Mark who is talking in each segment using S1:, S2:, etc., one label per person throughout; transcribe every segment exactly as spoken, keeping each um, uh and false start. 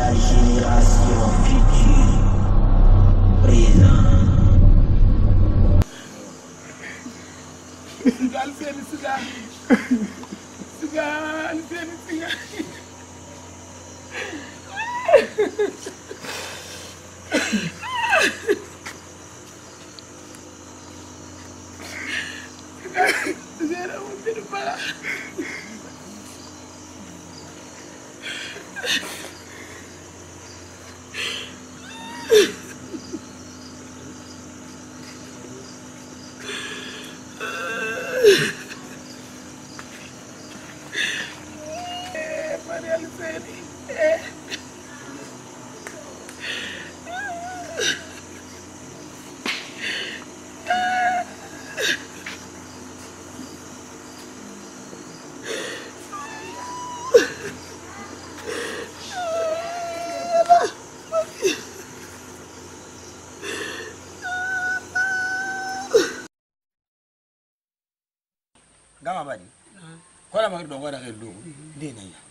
S1: la génération future, présent.
S2: Sugal seni sugal. Sugal seni sugal. Sugal amul benn bala. Marial Seni.
S3: Gama bani. Kola magri dongo da kelo. Ndena ya.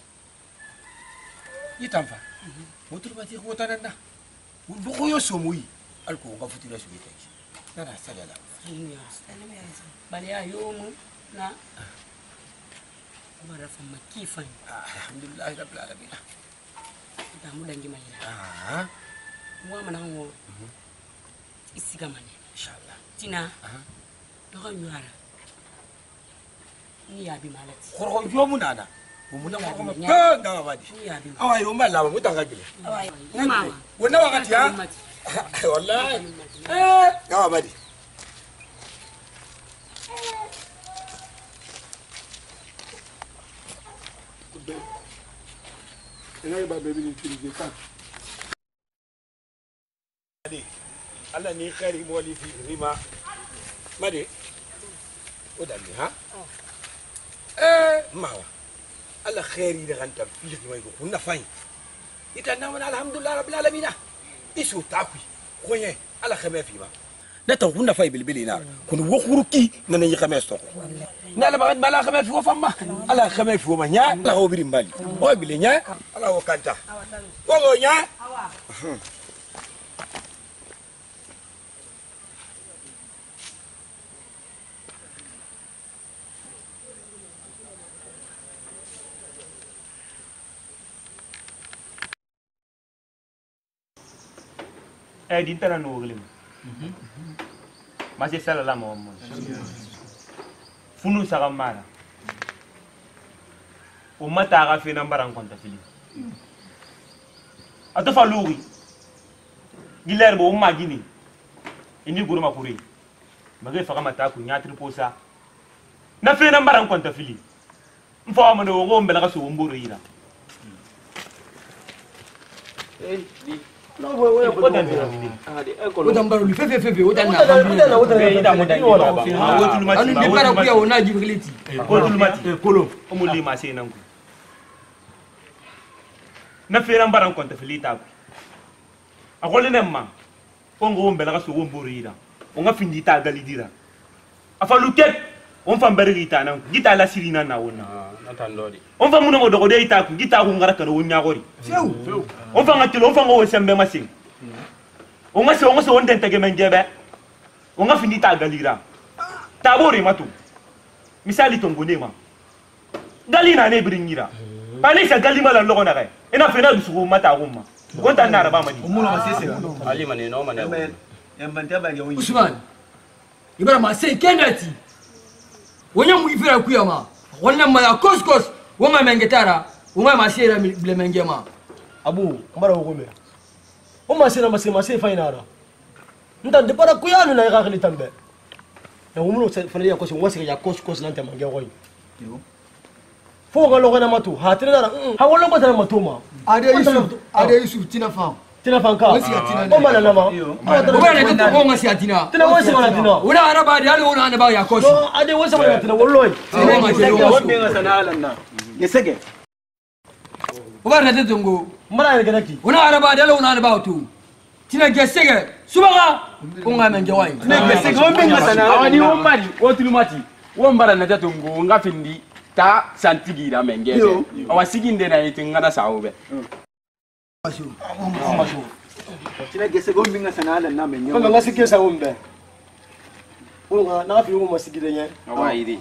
S3: Yitamfa. Motur bati ko tananda. Ndu ko yo somui. Alko nga futira su bitaki. Nana sagala.
S4: Iya, salam ya. Bali ya yomu na bara fa makifan.
S3: Alhamdulillah rabbil alamin.
S4: Da mu dangi mai.
S3: Ah.
S4: Wa mana ngo. Isigamane.
S3: Inshallah.
S4: Tina. Ah. Dogo nyara. Ni ya bi malati.
S3: Khorgo jomu nana. Bumuna khorgo ma pa gama bani.
S4: Ni ya bi.
S3: Awai rumba lawa mutanga gile.
S4: Awai. Mama.
S3: Wona wakati ya. Wallahi. Eh, gama bani.
S2: Ina ba baby ni utiliser ça.
S3: Madi. Allah ni khairi moli fi rima. Madi. Odali ha? Eh, mawa. Allah khairi da ganta fi rima ko kunna fai. Ita na mana alhamdulillah rabbil alamin. Isu takwi. Koye Allah khame fi ba. Na ta kunna fai bilbili na. Kun wo khuruki na yi khame sto. Na la bagad mala khame fi wo famma. Allah khame fi wo ma nya. Allah ho birim bali. O bile nya. Allah wo kanta. Wo nya. Awa.
S5: Eh di tana no glim. Masih salah lama omong. Funu sagamara. Umata aga fina barang konta fili. Atau faluri. Giler bo umma gini. Ini guru makuri. Magai faga mata ku nyatri posa. Na fina barang konta fili. Mfa mo no go mbela ka so mburu ira.
S6: Eh di no boy boy ko dan ah di e ko
S7: o dan baro li fefe fefe o dan na o dan na o dan
S5: ida mo dan wala ha wotul mati
S7: anu di bara ku ya wona jibriliti
S5: wotul mati kolo o mo li ma sey nangu na fera mbaran konta filita ko akole nemma o ngo mbela ka so womboro ida o nga findi ta galidira afalu tet on fam bari ita nan gita la sirina na wona
S6: na tan lodi
S5: on fam muno do de ita ku gita ku ngara kan wonya gori
S7: sew
S5: on fam ngatilo on fam ngo sembe masin on nga se on se on den tege menjebe on nga findi ta galira tabori matu misali tongone ma galina ne biringira bale sa galima la logo na kai ina fena du sugo mata gumma on tan na raba mani
S7: umuno masese
S6: ali mane no mane
S7: yambante ba ga woni Usman ibara ma sai kendati wonya mu ifira kuyama wonna ma ya koskos wonga mengetara wonga masira bile mengema
S8: abu mbara wogome o masira masira masira fainara ntan de para kuyanu na ga khali tambe ya wumuno fana ya kosi wasi ya koskos lante mange goyi yo fo ga logo na matu hatina na ha wolo ko tana matuma
S7: ade yusuf ade yusuf tina fam
S8: tina fanka
S7: wasi ya tina
S8: o mana na ma
S7: o bana de to ko ngasi ya tina
S8: tina wasi mana tina
S7: wala araba de alo wala na ba ya kosi
S8: no ade wasi mana tina wolloy
S6: wonde nga sana alanna ye sege
S7: o bana de tongo
S8: mara ga naki
S7: wala araba de alo wala na ba to tina gesege subaga ko ngame ngewai
S6: ne gesege wonde nga sana awani wombari wotulumati wombara na tatungo ngafindi ta santigira mengebe awasiginde na yitingana saube
S8: Masuk. Masuk.
S6: Cina gese gom binga sana ala na menyo.
S8: Kama ngasi kesa umbe. Unga na fi unga masigidenya.
S6: Awa idi.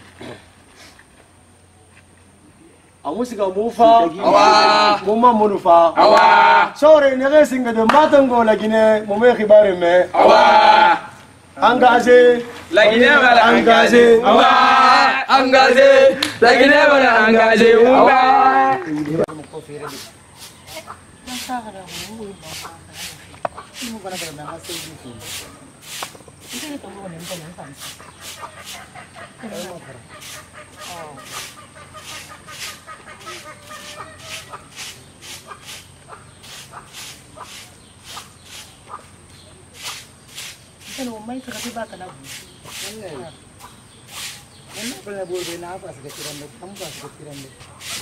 S8: Amusika mufa.
S6: Awa.
S8: Mumma munufa.
S6: Awa.
S8: Sore ne resinga de matango lagine mume khibare me.
S6: Awa.
S8: Engagé.
S6: Lagine bala
S8: engagé.
S6: Awa. Engagé. Lagine bala engagé. Awa.
S4: Kan umay sa kasi bata na. Ano pala buhay na apa sa katiran mo? Ang ba sa katiran mo?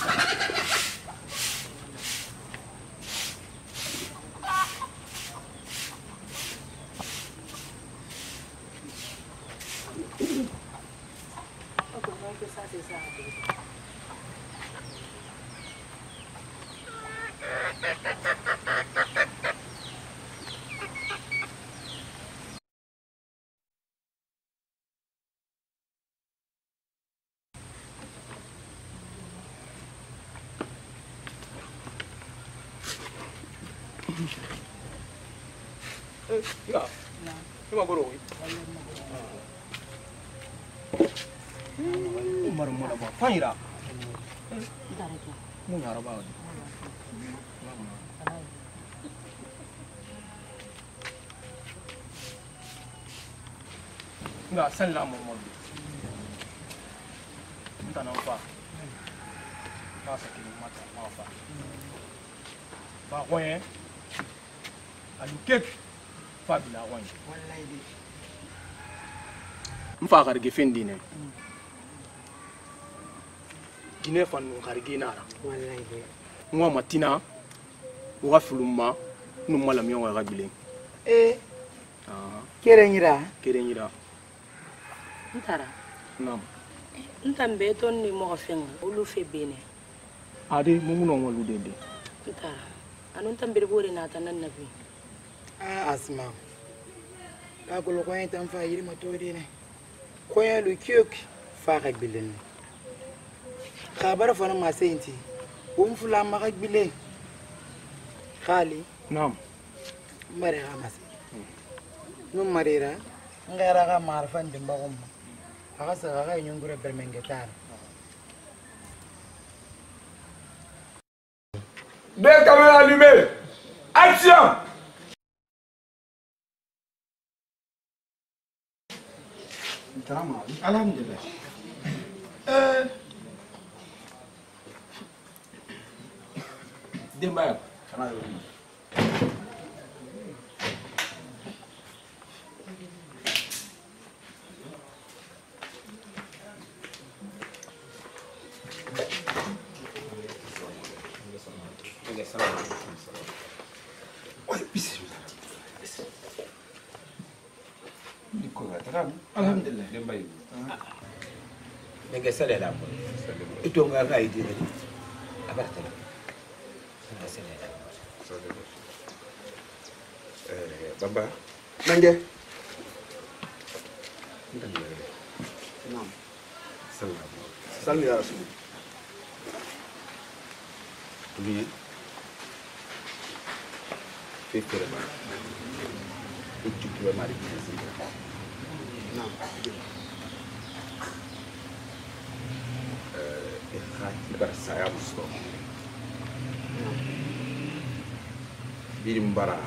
S2: Ya. Cuma guru.
S8: Umar mona ba. Fanyira. Mun yara ba. Nga sallah Muhammadu. Mutanen fa. Ba saki mata ma fa. Ba koyen. Alukek. Fabila wani wallahi dai mfa garge fendi ne dine fanu garge nara wallahi dai ngwa matina wa fuluma nu mala mi ngwa gabile
S4: Eh.
S8: ah
S4: Kerenyira.
S8: kerenyira
S4: Ntara.
S8: nam
S4: Ntambe ton ni mo fenga ulu fe bene.
S8: ade mu no ngwa ludende
S4: Ntara. Anu ntambe bore na tanan nabi.
S9: Ah, Asma. La ko ko en tan fa yiri matodi ne. Ko en lu kyuk fa ga bilen. Khabara fa na ma senti. Um fula ma ga bilen. Khali.
S8: nam
S9: Mare ga mas. No marira. Ngara ga marfan dimba gum. Aga sa ga nyungure bermengetar.
S3: Deux caméras allumées. Action!
S9: Alhamdulillah.
S3: Euh... Demba.
S9: Alhamdulillah.
S3: Demba yi.
S10: Nenge sale la ko. Ito nga ga idi ni. Abarta la. Nenge sale la.
S3: Eh, Bamba.
S9: Nange.
S3: Naam. Salam.
S9: Salli ya Rasul.
S3: Lui. Fekere ba. Itu dua mari kita.
S9: Naam.
S3: Ibar saya musto. Birim bara.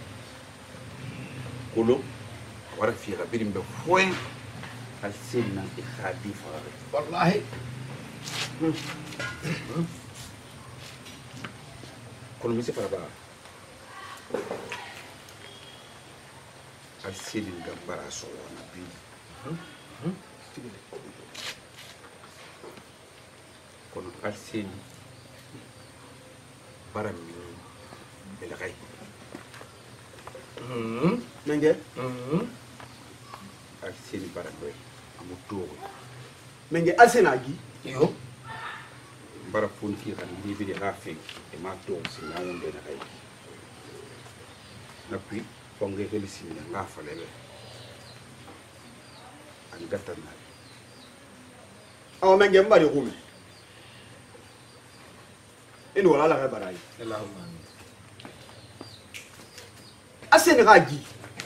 S3: Kulo. Wara fiya birim be foin. Al sinna ikhadi fara.
S9: Wallahi.
S3: Kulo misi fara ba. Al sinna gambara so na bi. Kono alseni baram mi belagay hmm
S9: Nange.
S3: hmm alseni baram boy amu to
S9: Nange alsenagi.
S3: yo bara funti kan di bi ha fe e ma to si na wonde na kay na puis fonge ke lisi na nga fa lebe an gatan na
S2: aw men gem bari kume ino wala la barai
S3: allahumma amin
S2: asen gaji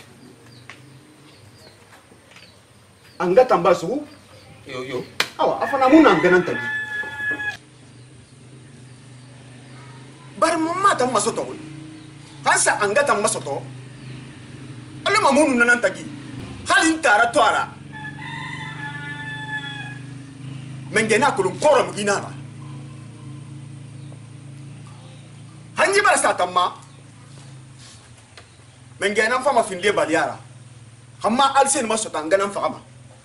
S2: an gatan basu
S3: yo yo
S2: awa afana mun an ganan tabi bar mamma tan masoto hansa an gatan masoto alle mamunu nan tagi halin tara toara mengena kulum koram ginara hanji bara satamma mengena fama finde baliara hamma alsen masoto an ganan fama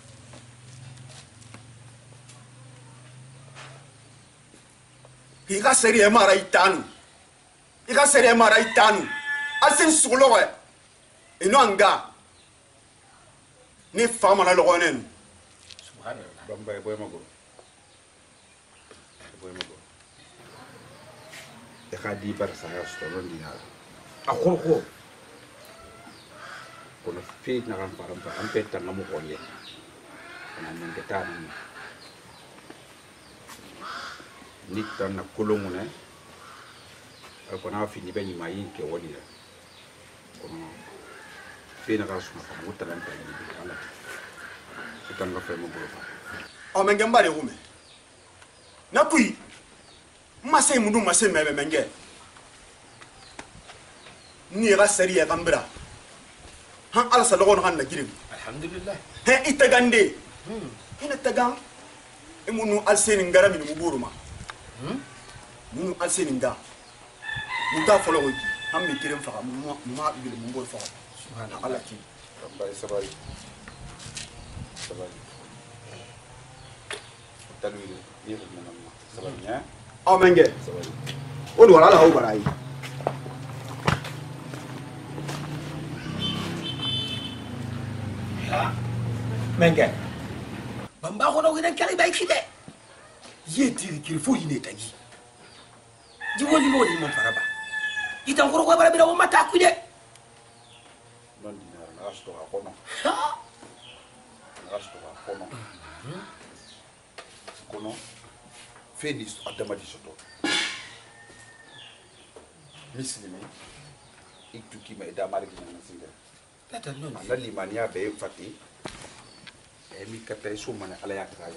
S2: Ika seri emara itanu. Ika seri emara itanu. Asen sulowe. Ino anga. Ni fama na logonen.
S3: subhanallah bamba boy mago boy mago e khadi bar sa ya sto non dina a khol kho ko no fi na ran param pa am petta ngamu ko ye ana men ke tan nit tan na kulungu ne ko na fi ni be ni mai ke woni la ko no fi na ka suma fa mutalan ta ni ala tan nga fe mo bolo fa
S2: O menge mbare hume. Na kui. Mase mundu mase mebe menge. Ni ga seri ya gambira. Han ala sa logon han na girim.
S3: alhamdulillah
S2: He itagande. Ina tagan. Emunu alseni ngara min muburuma. Munu alseni nga. Muta folo wi. Ham mi kirim fa mu ma bi mu bol fa. Subhanallah Allah ki.
S3: Rabbi sabari sabari talwi ni ko man sabari ya
S2: O menge.
S3: sabari
S2: Woni wala haw barai.
S10: Menge. Bamba ko no gidan kali bay kide.
S2: Ye tiri kiri fo yine tagi.
S10: Di woni modi mon faraba. Itan ko ko bara bi do mata ku de.
S3: non dina na asto ha kono na asto ha kono kono fenis adama di soto mislimi iktuki ma ida mari gina singa
S10: Tata non.
S3: na limania be fati e mi katay sumane ala yak ka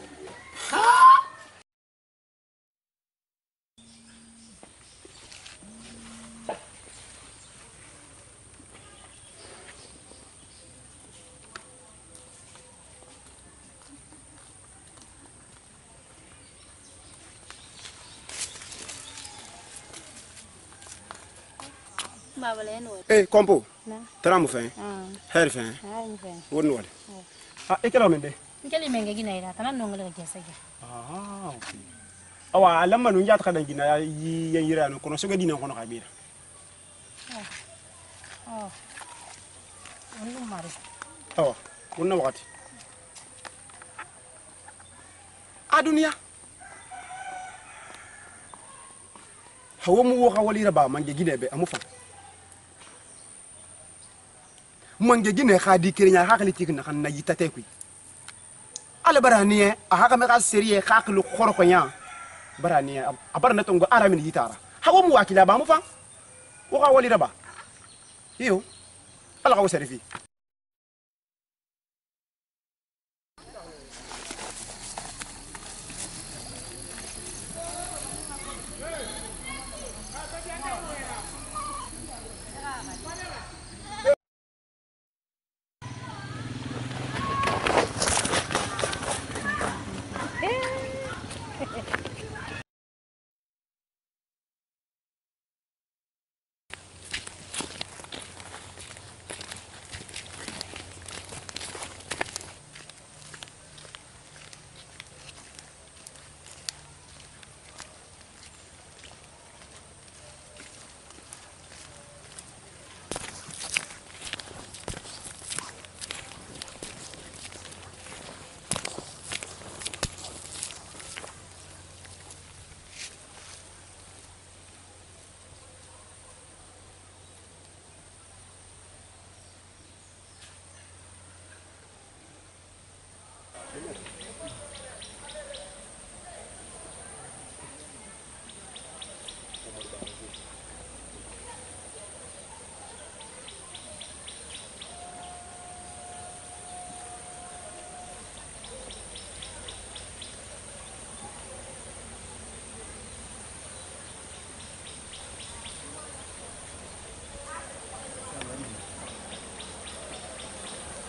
S2: Eh kompo.
S11: Na.
S2: Tram fen.
S11: Ah.
S2: Her fen.
S11: Ah, ni fe.
S2: Woni wala. Ah ikela mende.
S11: Nkeli menge gina ira tanan no ngala ke sege.
S2: Ah okay. Awa lamma nu njata kadan gina yi yen yira no kono soga dina kono kabira.
S11: Oh. Onu mari.
S2: Awa wonna wakati. A duniya. Hawo mu wo hawali raba mange gine be amu fa. Mange gine khadi kirinya hakali tik na kan na yitate ku. Ala baraniye a haka me ka seriye khaklu khoro ko nya. Baraniye abar na tongo ara min yitara. Hawo mu wakila ba mu fa. Wo hawali raba. Iyo. Ala ka wasarifi.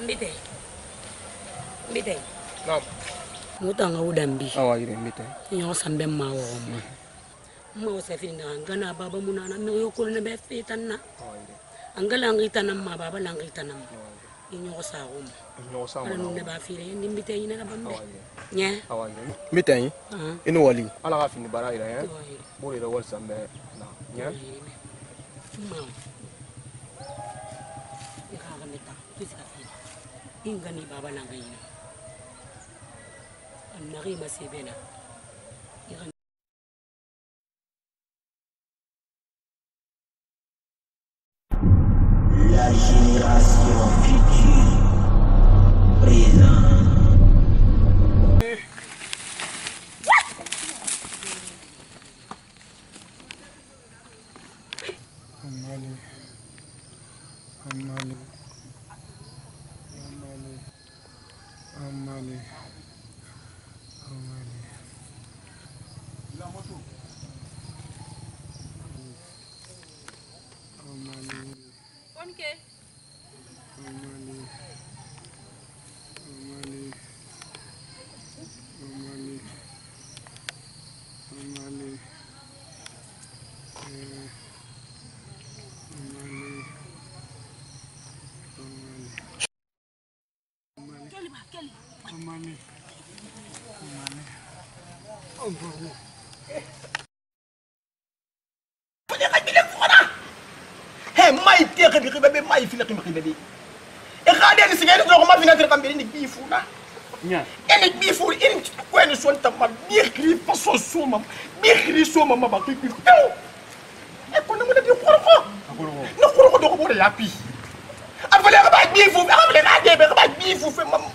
S4: mbite mbite
S12: naam
S4: mutanga udambi
S12: awa yire mbite
S4: yo sambe ma wo mo mo se finda ngana baba munana me yo ko ne be fitanna angala ngita nam ma baba la ngita nam nyo sa wo
S12: nyo sa
S4: mo ne ba fire ndi mbite ina na bambe nya
S12: awa yire mbite yi ino wali ala ga fini bara ira ya bo ira wal sambe na nya
S4: ma ingani baba la ngayina anari masebena
S1: la génération future présent
S12: Amali Amali Amali Amali La moto Amali
S11: Onke
S12: Amali Amali Amali Amali eh Amani. Amani. Amani.
S10: Punya kan bilang kona. He mai dia ke bikin bebe mai fila ke bikin bebe. E khade ni sigari ko ma fina kan bebe ni bifu na.
S12: Nya.
S10: Eni bifu ini ko ni son ta ma bikri pa so so ma. Bikri so ma ma ba ku bifu. E ko na mo de ko ko.
S12: Ko ko.
S10: No ko ko do ko bo de yapi. Afale ka ba bifu, afale ka de be ka ba bifu fe ma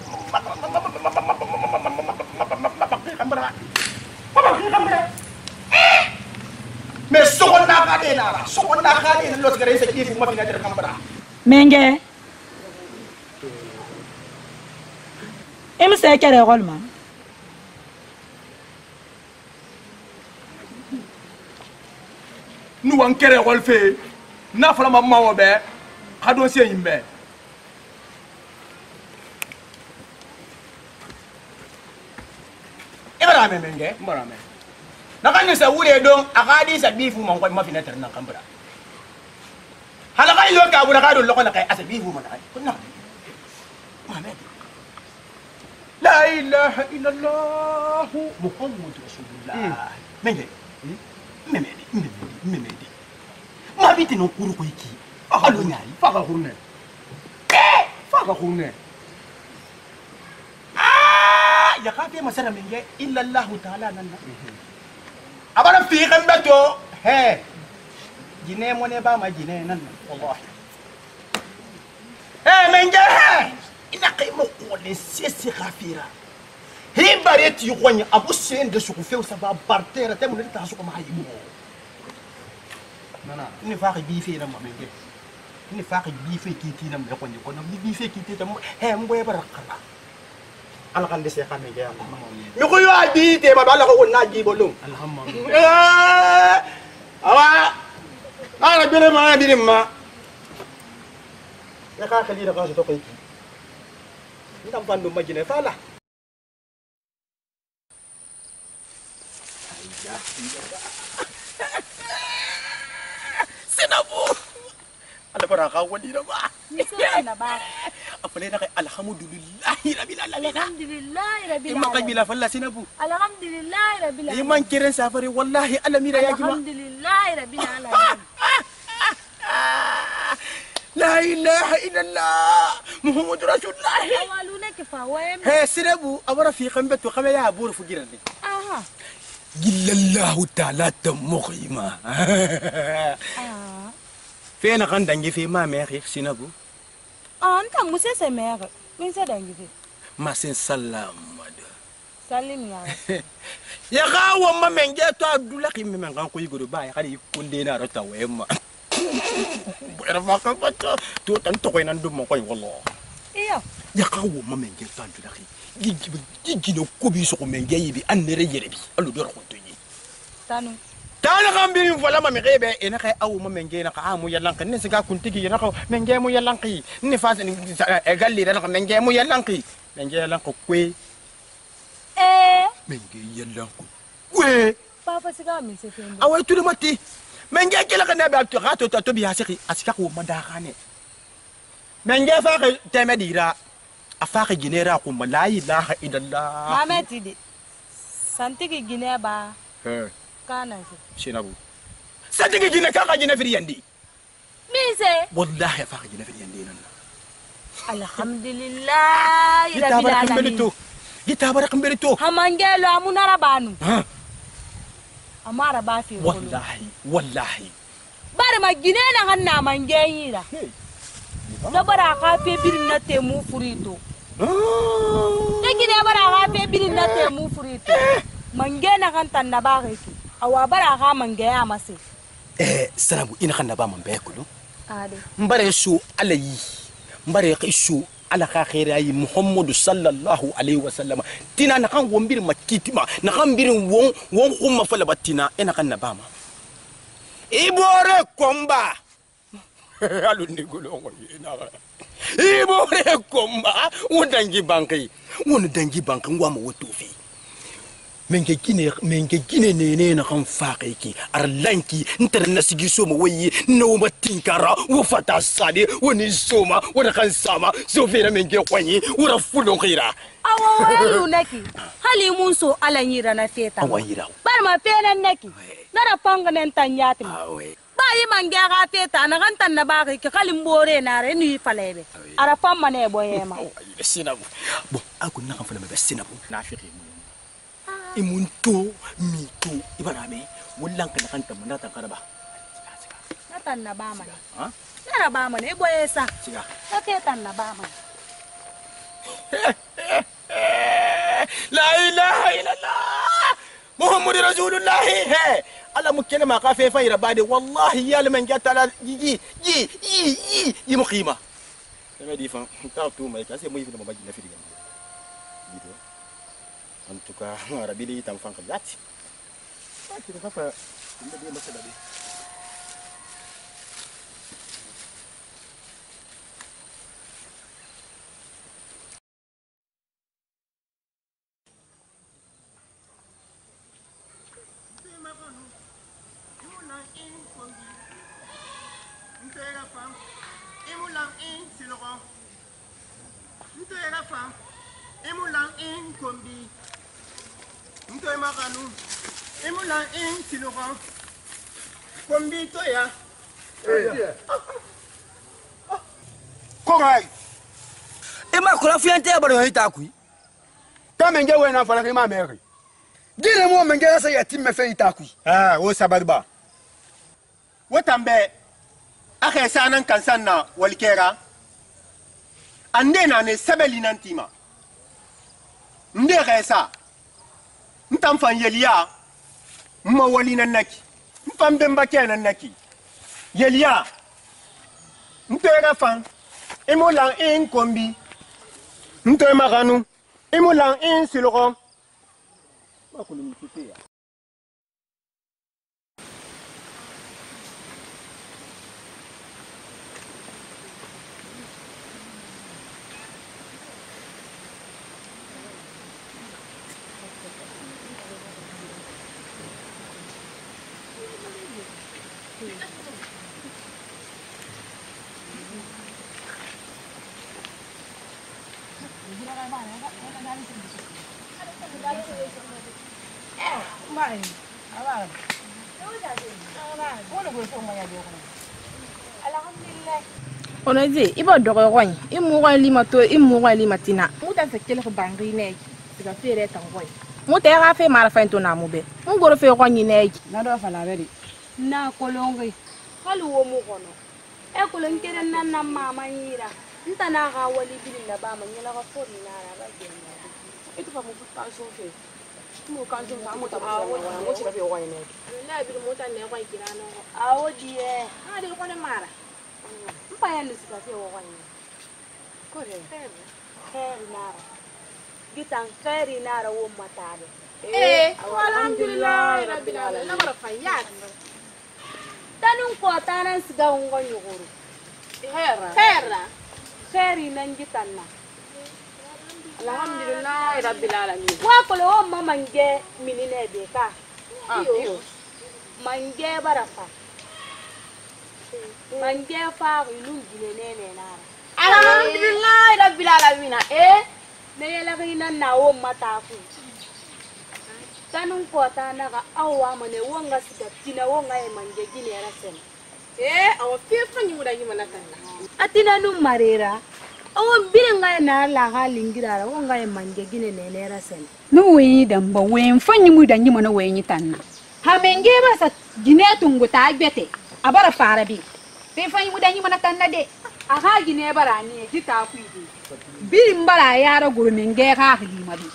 S10: mais sogonda ka de na sogonda ka de na los gare se kifu ma fina de kambara
S13: menge em se kere golma
S12: nu wan kere gol fe na fala ma mawo be hado se yimbe
S10: ibara me menge
S12: mbara me
S10: nakanya sa wure don akadi sa bifu man ko ma fina de na kambara hala kai yo ka bura ka do lokona kai asa bifu man kai kunna mame la ilaha illallah muhammad rasulullah menge meme meme meme ma biti no kuru ko iki alo nyari
S12: faka kurne faka kurne
S10: ah ya ka te masara menge illa allah taala nan abara fi kan beto he jine mo ne ba ma jine nan wallahi eh menge ina kai mo ko le sesi khafira hi bareti yonya abu sen de suku feu sa ba bartera te mo ne ta suku ma hayibo nana ni faaki bi fe na ma menge ni faaki bi fe kiti na me ko ni ko no bi fe kiti tam he mboye barakala ala kan de se xamé ge am mi ko yo adi te ba ala ko na ji bolum alhamdulillah awa ala bele ma di ma ya ka khali da ka to ko ki ndam fandu majine fala Sinabu ala baraka wali da ba
S11: misala na ba
S10: apale na kay alhamdulillahi rabbil alamin
S11: alhamdulillahi rabbil
S10: alamin imma bila falla sinabu
S11: alhamdulillahi rabbil alamin
S10: iman kiran safari wallahi alamira ya jima
S11: alhamdulillahi rabbil alamin
S10: la ilaha illallah muhammadu rasulullah
S11: awaluna kifa wayem
S10: he sinabu awara fi khambatu khama ya buru fugiran ni
S11: aha
S10: gillallahu ta'ala tamukhima
S11: ah
S10: fena kan dangi fi ma meri sinabu
S11: ah nta musese mere winsa dangi fi
S10: ma sin salam
S11: salim ya
S10: ya gawo ma menge to adula ki men kan ko yigoro ba ya kali kunde na rota wema era ma kan ko to tan to ko nan dum mo koy wallo
S11: iya
S10: ya gawo ma menge to adula ki gigi gigi no ko bi so ko menge yibi annere yere bi allo do ko to yi
S11: tanu
S10: tana kan bi wala ma mi rebe ina kai awu ma menge na ka amu yallan kan ne siga kun tigi na ka menge mu yallan ki ni fa e galli da ka menge mu yallan ki menge yallan ko kwe
S11: eh
S10: menge yallan ko kwe
S11: papa siga mi se fendi
S10: awai tudu mati menge kila kan ne ba to ka to to bi asiki asika ko manda kane menge fa ka teme dira afa ka ginera ko la ilaha illallah
S11: mameti de santiki gine ba
S10: eh
S11: kana
S10: sinabu satiki gine ka ka gine firi yandi
S11: mise
S10: wallahi fa ka gine firi yandi nan
S11: alhamdulillah rabbil alamin
S10: gita barakan berito
S11: hamangelo amunara banu
S10: ha
S11: amara ba fi
S10: wallahi wallahi
S11: bare ma gine na hanna mangeyira da bara ka fe birin na temu furito da gine bara ka fe birin na temu furito mange na kan tanna ba ki awa bara ka mange ya mase
S10: eh sanabu ina kan ba man be kudu
S11: ade
S10: mbare su alayi mbare qisu ala ka khairai muhammadu sallallahu alaihi wasallam tina na kan wombir makitima na kan birin won won kuma fala batina ina kan ba ma ibore komba alu ni gulongo ina ibore komba wodangi bankai won dangi bankan wa ma wotofi menge gine menge gine ne ne na kan faƙe ki arlanki ntar na sigi so ma wayi no matinkara wo fata sade woni soma wona kan sama so fera menge kwani wora fulon khira
S11: awo wayu naki hali mun so alanyira na feta
S10: awayira
S11: bar ma fena naki nara panga nen tanyati ba yi mange ga feta na kan tan na ba ki kalim bore na re ni falebe ara famma ne boyema
S10: sinabu bon akun na kan fala me sinabu na fiqi imunto mito ibarame wallan kan kan tamana tan karaba
S11: natan na ba mana ha nara ba mana ibo esa
S10: siga
S11: take tan na ba mana
S10: la ilaha illallah muhammadur rasulullah he ala mukene ma ka fe fa ira bade wallahi ya liman jata ji ji ji ji muqima sama di fa ta tu mai ka se mu yi da mabaji na firi gitu en tout cas rabili tam fanka gati ti da fa inda dai masa dade
S3: Emulang in kombi Ntoy makanu Emulang in sinuka kombi to ya
S2: Korai
S7: Ema kula fiante baro hita kui
S2: Kama nge wena fala kima meri Gile mo menge sa ya timme fe hita kui
S3: ah wo sabarba wotambe akhe sanan kansanna walkera ande na ne sabeli nantima nde resa ntam fan yelia mma wali nan naki mfam bemba kenan naki yelia ntera fan imolan in kombi ntoy maganu imolan in siloro makulu mitiya
S14: Onoze ibo dogo goy imu goy lima to imu goy lima tina muta se kele ko bangri ne siga fere tan goy muta ya fe mara fa to na mube ngoro fe goy ne na do fa la beri
S11: na kolongi halu wo mu kono e kolon kere nan na mama yira nta na ga wali bilin na ba man yela ga fori na ra ba ke na ito fa mu fa so fe mu kan so fa mu ta ba wo mo ci ba fe goy ne na bi mu ta ne goy kina no awo die ha de ko ne mara mpa ya lisika fe wo goy ne ko re khair nara gitan khairi nara wo matade eh alhamdulillah rabbil alamin na bara fayat tanun ko tanan siga ngo nyuguru khaira khaira khairi nan gitanna alhamdulillah rabbil alamin wa ko lo mama nge minine be ka iyo mange barafa mange fa ilu gine nene nara alhamdulillah rabbil alamin eh ne yela kina na wo mata ku tanun ko ta naga awwa mane wonga siga tina wonga e mange gine rasen eh aw fifa ni muda yima nakanna atina num marera awon biringa na la halingira wonga e mange gine nene rasen
S15: no we damba we fanyi muda yima na we tanna ha menge ba sa gine tungu ta gbete abara fara bi fe fanyi muda yima nakanna de aga gine barani e kita ku idi birin bara yara guru menge ka hima bi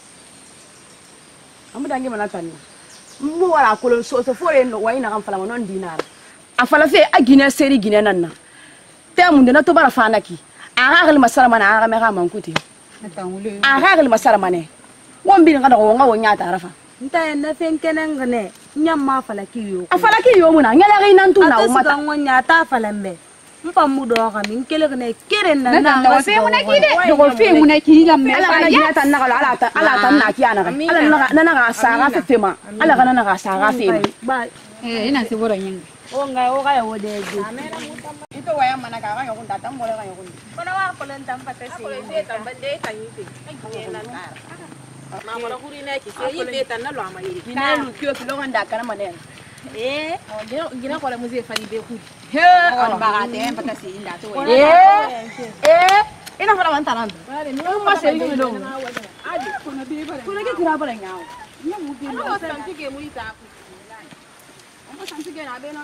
S14: amuda ngi mana tanna mu wala ko so so fore no wayna kan fala non dinara afala fe agina seri gine nanna te mun de na to bara fanaki aga gal masara mana aga me ga mankuti aga gal masara mane won bi ngada ko ngawo nya tarafa
S11: nta na fen kenen ngane nyamma fala kiyo
S14: afala kiyo muna ngela ga nan tuna
S11: o mata ngonya ta fala mbe mpa mudo ga min kele ne keren na na
S15: na fe muna kide do fe muna kide me
S14: ala kana gina tan na ala ta ala tan na ki ana ala na na ga sa ga fe tema ala kana na ga sa ga fe
S11: ba
S15: eh ina se boro yin
S11: o nga o ga yo de de
S14: ito waya mana ka ga ko ta tan bole ga yo ko
S11: kono wa ko len tan pata se
S14: se tan ba de tan yi
S11: ma mara kuri ne ki se yi be tan na lo amali
S14: gina lu kyo kilo ganda kana manen
S11: eh gina gina ko la muze fali be kudi
S14: he on ba ga te pata se inda to eh eh ina fara man tanan no ma se yi lo adi kono be bara kono ke kira bara nyaaw nya mu ge no san ti ge mu ita ku on san ti ge na be non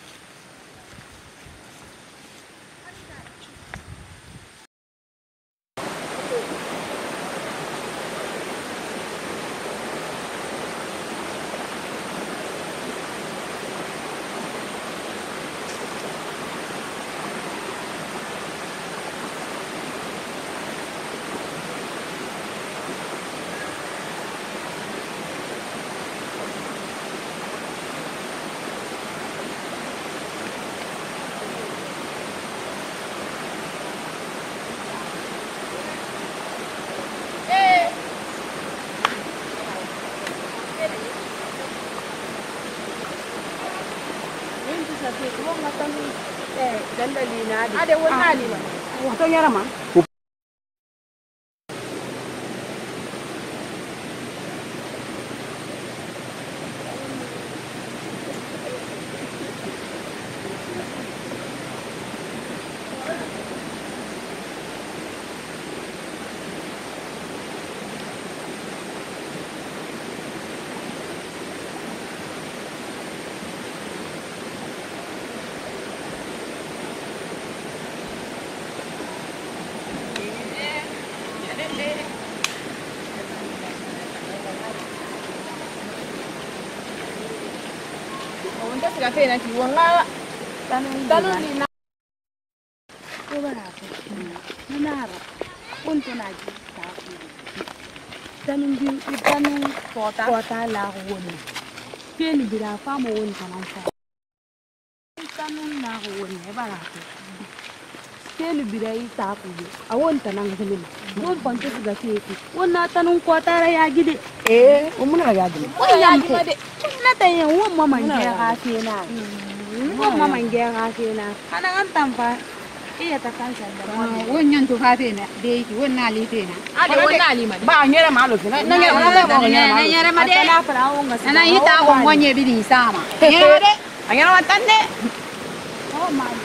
S11: ada wani ali ma
S14: wato yara ma
S11: Cà phê này chỉ uống là tanong di na. Coba aku, benar. Untuk lagi tapi tanong di tanong kota kota lahuan. Pili berapa mau un kanan sa. Tanong lahuan ya barang. Pili berai tapi awon tanang gelin. Don pantas gasi itu. Wana tanong kota raya gede.
S14: Eh, umuna raya gede.
S11: Oh ya gede. Na tanya uang mama nggak kasih na, uang mama nggak kasih na, anak antam pak, iya takkan sadar.
S15: Uang yang tuh kasih na, deh uang nali tuh na.
S11: Ada uang nali mana?
S14: Bah nyere malu sih, nyere mana mau nyere
S15: nyere mana?
S11: Anak perahu nggak sih?
S15: Anak itu aku mau nyebi di sama. Nyere deh,
S14: nyere matan deh.
S11: Oh malu.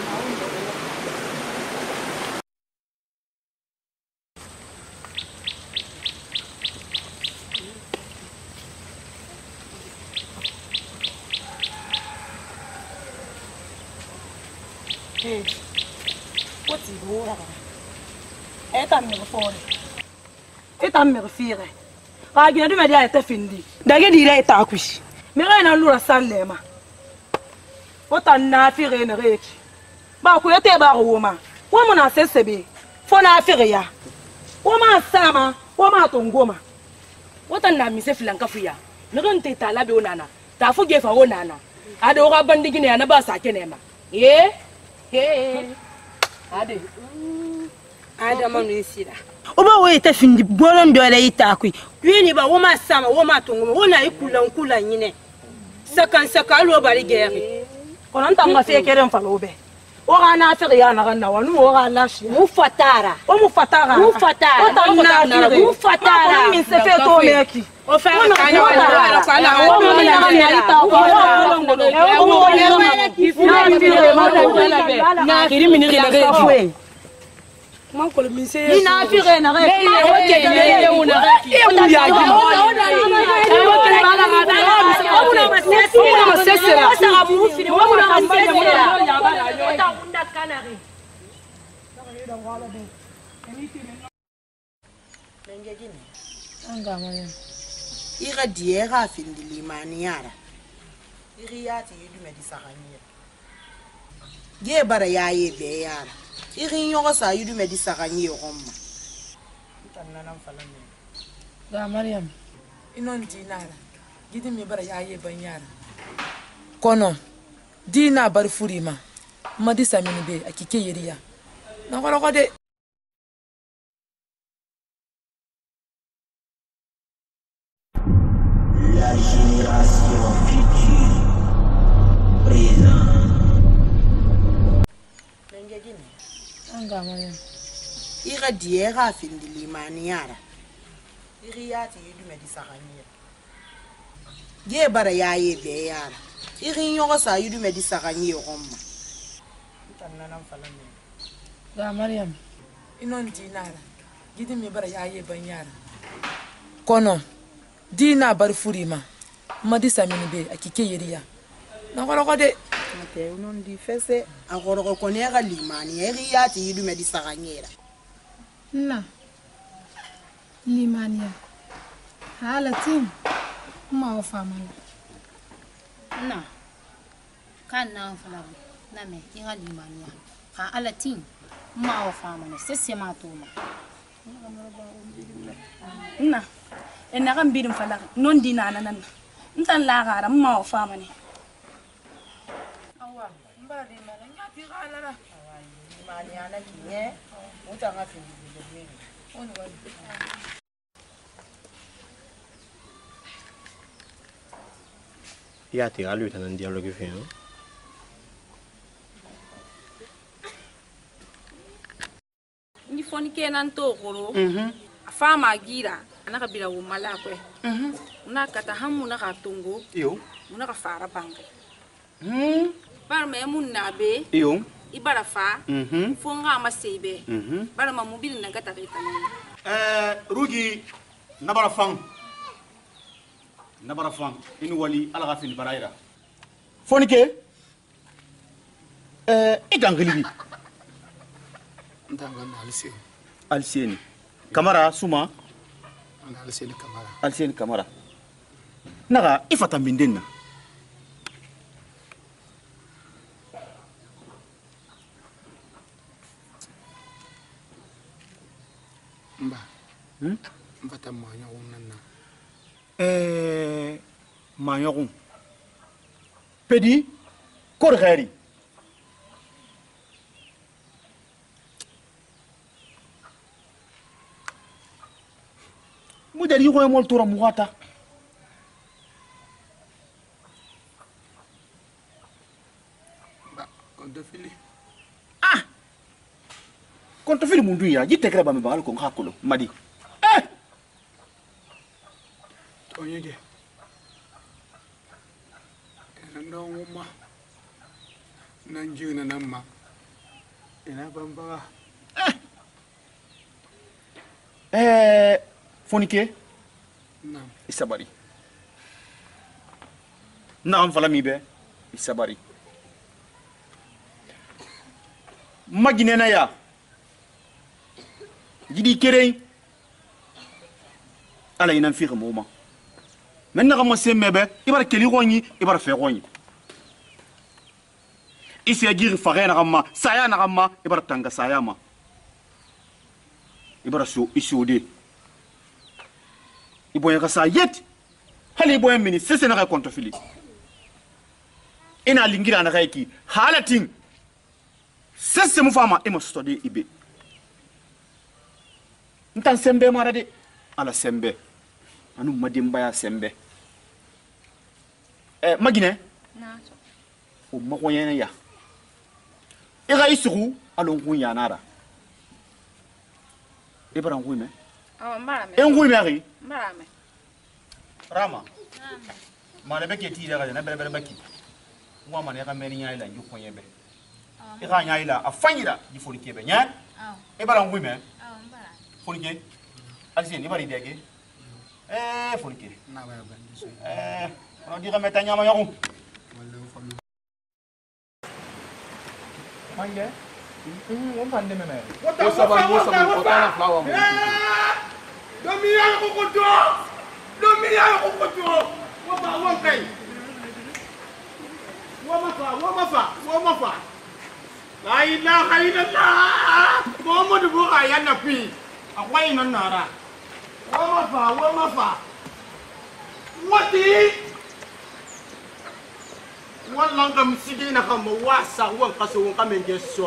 S14: What is going on? Eta me fore. Eta me fire. Ka gina du me dia eta findi. Dage di re eta akushi. Me re na lura sallema. Ota na fire ne reki. Ba ku yete ba roma. Wo mo na sesebe. Fo na fire ya. Wo ma sama, wo ma tongoma.
S16: watan na mi se filan kafuya nagan te ta labe onana ta fuge fa onana ade o ga bandigi ne na ba sa kene ma eh eh ade
S14: ada manu sira
S13: oba we ta findi bolon dole ita ku yini ba wo ma sama wo ma tongo wo na ikulan kulan yine sakan sakalo bari geri konon tanga fe keren falobe o ga na fe ya na na wanu o ga la shi mu fatara o mu fatara mu fatara o ta na mu fatara min se fe to meki o fe ka ni wala ka la o mo na na ita ko o mo na ki fu na mi re ma na be na kiri min ri na ga fu man ko min se ni na fi re na re o ke ne le o na re o ta ya gi o na na o na na ga o na ma se se o ma se se o sa ga mu fi o na ma se se o ta unda kanari
S9: Mengegini anga moyo ira diera findili maniara iri yati yidu medisa kanyira ge bara yaye be yara iri nyoko sa yidu medisa kanyira gomma tanna nan falame
S17: ga Mariam inon dinara gidi mi bara yaye ban yara kono dina bar furima madisa mini be akike yiriya na goro gode
S1: La génération future présent.
S9: Mengegini
S17: anga Mariam
S9: ira diera findili maniara iri yati yidu medisa kanyira ge bara yaye be yara iri nyoko sa yidu medisa kanyira gomma tanna nan falame
S17: ga Mariam inon dinara gidi mi bara yaye ban yara kono dina bar furima madisa mini be akike yiriya na goro gode
S9: mate unon di fese a goro ko ne ga limani iri yati yidu medisa kanyira
S18: na limaniya halatin ma wa famana
S19: na kan na fala na me inga limaniya ha alatin ma wa famana sese ma to ma
S16: na ena kan birin fala non dina nan ntan la gara ma wa famane
S17: awa mbadi mala ngati galara
S9: limaniya na kinye utanga findili
S17: oni wali
S12: ya te alu tan dialogue fe no
S14: ni foni kenan to goro mhm afama gira anaka bila wo malakwe mhm una kata hamu na katongo
S2: yo
S14: una ka fara bangai
S2: mhm
S14: bar me mun nabe
S2: yo
S14: ibara fa
S2: mhm
S14: fonga ma sebe
S2: mhm
S14: bar ma mobil na gata kai tanan
S2: eh rugi nabara fang nabara fang inu wali ala ga fini baraira fonike eh idangili
S12: ndanga alisi
S2: alseni kamara suma
S12: alseni kamara
S2: alseni kamara naga ifata mindenna
S12: mba
S2: hmm
S12: mfata manya unana
S2: eh manyogun pedi kor gari mudari ko mol tora muata
S12: ba konto fili
S2: ah konto fili mundu ya jite kra ba me bagal ko ngakolo madi eh
S12: onyege ndo ngoma nanjuna namma ina bambaga
S2: eh fonike
S12: nam
S2: isabari naam fala mi be isabari maginena ya gidi kere ala ina fi xamoma men na xamo semebe ibar keli goñi ibar fe goñi isi agir fare na xamma saya na xamma ibar tanga saya ma ibar so isode iboya ka sa yet hali iboya mini sese na ka konto fili ina lingira na kaiki halatin sese mu fama e mo study ibe ntan sembe mara de ala sembe anu madimba ya sembe eh magine
S19: na
S2: o makoyena ya ira isugu alon kun ya nara e bara ngui me
S19: oh mbara me
S2: e ngui me ari
S19: mbara me
S2: rama mane be ke ti daga na bere bere baki wa mane ka meri nya ila nyu ko yebe e ka nya ila afanyira di foli kebe nya e bara ngui me
S19: oh mbara
S2: foli ke alsi ni bari dege eh foli ke na ba ba eh on dirait mettre nya ma yoro
S12: Mange? Hmm, on pande meme.
S3: Wata wata wata wata flower mo. Domi ya ko ko to. Domi ya ko ko to. Wa ba wa kai. Wa ma fa, wa ma fa, wa ma fa. La ilaha illallah. Muhammadu bo ka ya na fi. Akwai nan nara. Wa ma fa, wa ma fa. Wati wallan kam sigi na kam wasa wan kaso wan kam nge so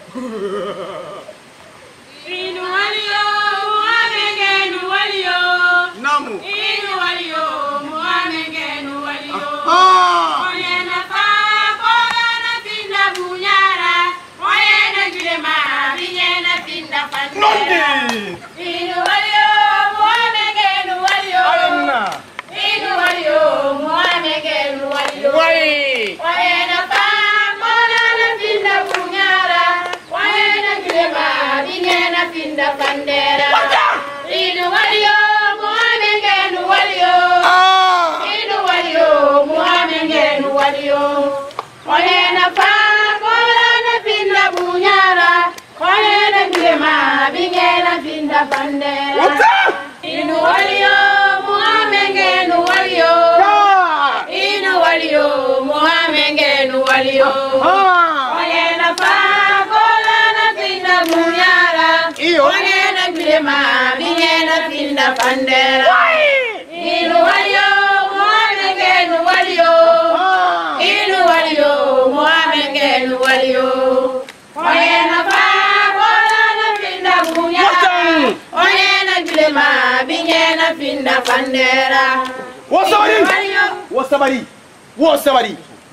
S11: inu waliyo muamenge nu waliyo
S3: namu
S11: inu waliyo muamenge nu waliyo
S3: ah
S11: oye na fa kola na pinda bunyara oye na gilema binye na pinda pande
S3: nonde
S11: inu waliyo muamenge nu waliyo
S3: ayna
S11: inu waliyo muamenge nu waliyo
S3: wai
S11: Wayena pa mola na pinda bunyara wayena kilema binyena pinda bandera inu waliyo muamenge nu waliyo inu waliyo muamenge nu waliyo wayena pa mola na pinda bunyara wayena kilema binyena pinda bandera inu waliyo muamenge nu waliyo inu waliyo muamenge nu waliyo wayena pa kola na pinda bunyara wayena kilema binyena pinda bandera inu waliyo muamenge nu waliyo inu waliyo muamenge nu waliyo wayena pa kola na pinda bunyara wayena kilema binyena pinda bandera
S2: wasabari wasabari wasabari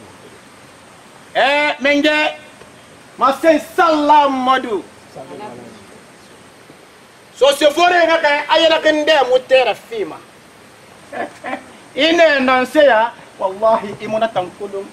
S2: eh menge masen salamadu so se fore ngaka ayela kende mutera fima ine nanseya wallahi imuna tankulum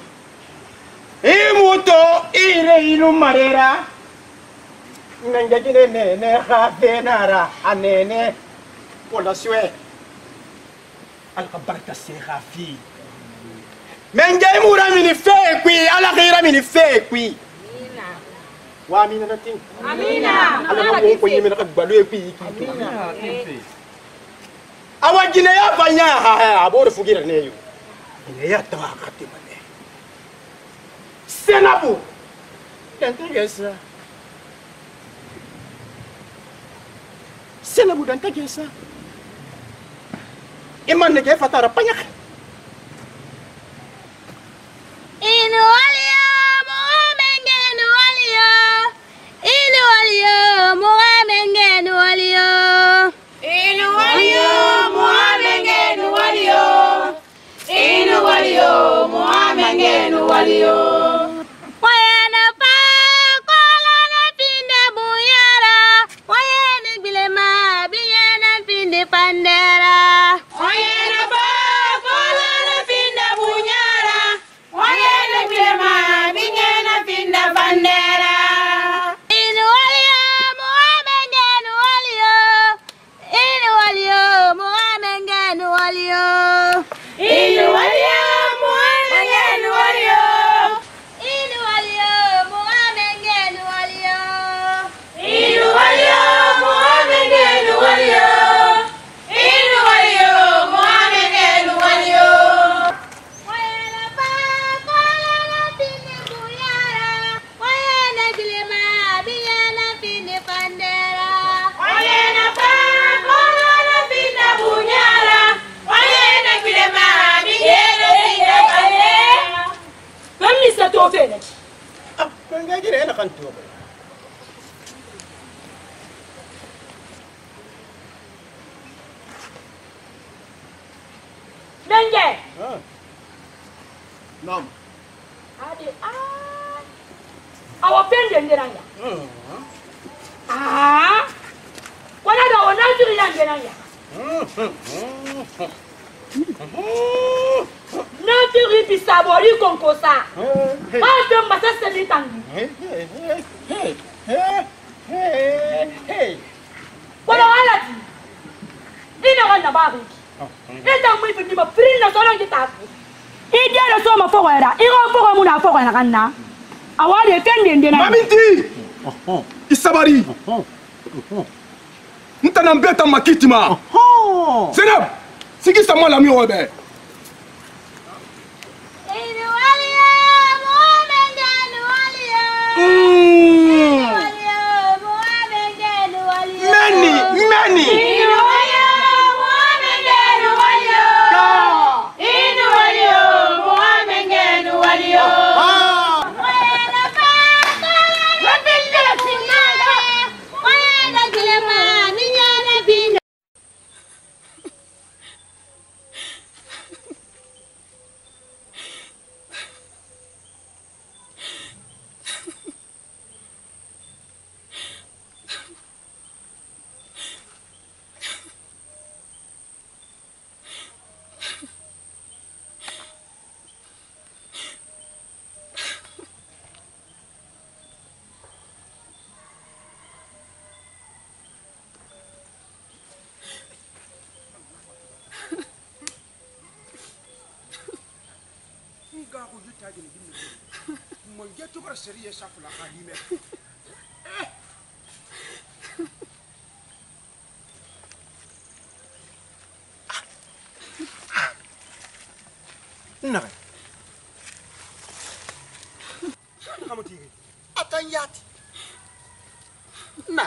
S2: imuto ire inu marera menge jine ne ne khabenara anene wala swe alkabarka se khafi menge imura mini fe kwi ala khira mini fe kwi wa amina natin
S11: amina
S2: ala ko ko yimina ka balu kwi ki amina awa jine ya banya ha ha abor fugira ne yo ne ya tawa khatima ne senabu dantagesa senabu dantagesa iman ne ke fatara panyak
S11: inu waliyo muamenge nu waliyo inu waliyo muamenge nu waliyo inu waliyo muamenge nu waliyo inu waliyo muamenge nu waliyo wayena pa kola na pinda buyara wayena bilema biyena pindi pandera wayena pa kola na pinda bunyara wayena bilema
S16: to fe ne
S2: kan ga gire na kan to
S16: Menge.
S2: Nam.
S16: Ade ah. Awa pende ngeranya. Ah. Wana da wana tiri ngeranya. Na tiri bisabori konkosa. Ba de masa seli tangi.
S2: Hey. Hey. Hey.
S16: Wana ala ti. Ina wana babi. Ita mu ibi ma free na solo ngitaku. Idia na so ma foko era. Iro foko mu na foko na kanna. Awale tende ndena.
S12: Maminti. Isabari. Ntana mbeta makitima. Zenab. Sigi sama la mi obe.
S11: Inu waliya, Muhammad ganu waliya. Waliya, Muhammad ganu waliya.
S2: Many, many.
S11: Inu waliya, Muhammad ganu waliya. Inu waliya, Muhammad ganu waliya. Wayana fata, wapinde sinala. Wayana kilema, ninyana bina.
S2: Seria safula kadime. Nah. Kamu tinggi. Atan yati. Nah.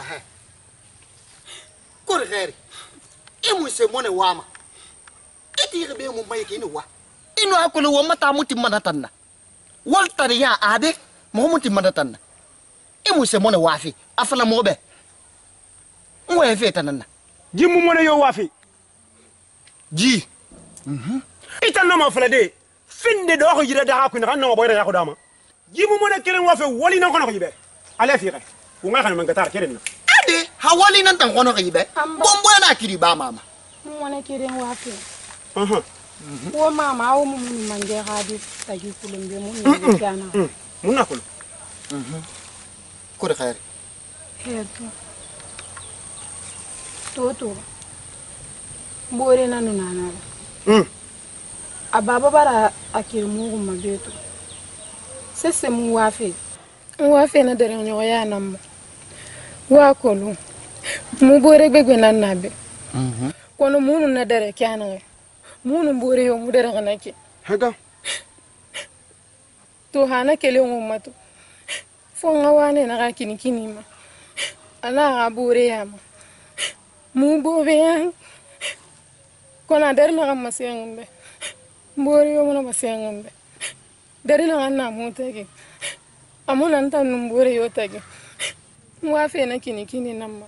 S2: Kor gari. Emu se mone wama. Iti rebe mu mai kini wa. Ino akulu wa mata muti manatanna. Waltari ya ade. Mohamed Manatan. Imu se mone wafi. Afala mobe. Mwe feta nana. Ji mu mone yo wafi. Ji. Mhm. Ita no ma fala de. Finde do ko jira da ko ni kan no boyra ya ko dama. Ji mu mone kelen wafi wali na ko no yibe. Ala fi kay. Ko nga kan man gatar kelen na.
S9: Ade hawali nan tan kono yibe. Bombo na kiri ba mama.
S11: Mu mone kelen wafi.
S2: Mhm.
S11: Wo mama awu mu mu manje hadi taji kulumbe mu ni kana.
S2: Muna kulu.
S9: Mhm. Kore khair.
S11: Heto. Toto. Mbore nanu nana.
S2: Mm.
S11: Ababa bara akiri mu mabeto. Sese mu wafe. Mu wafe na dare nyo ya nam. Wa kolu. Mu bore gbegbe nan nabe.
S9: Mhm.
S11: Kono munu na dare kyana. Munu mbore yo mu dare nake.
S2: Haga.
S11: To hana kele ngomatu fo ngawane na ka kini kini ma ana ga bure ya ma mu bobe ya kona dar na ga masengombe mbore yo mona masengombe dari na na mu tege amuna nta mbore yo tege mu afe na kini kini namma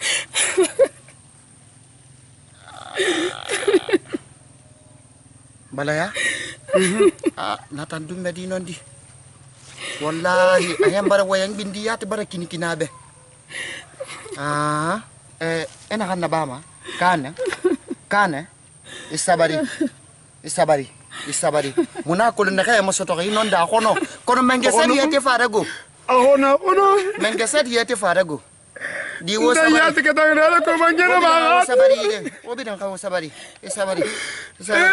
S9: Balaya? Ah, natan dum di nondi. Wallahi, ayam bara wayang bindi yati bara kini kinabe. Ah, eh, enak kan nabama? Kana? Kana? Isabari. Isabari. Isabari. Muna ko na kaya masoto kay nonda kono. Kono mengesedi yati farago.
S2: Ahona, ono.
S9: Mengesedi yati farago. Di wo
S2: sabari. Ndaya tika tangana ko mangena ba.
S9: Sabari de. Obi dan ka sabari. Isabari. Isabari.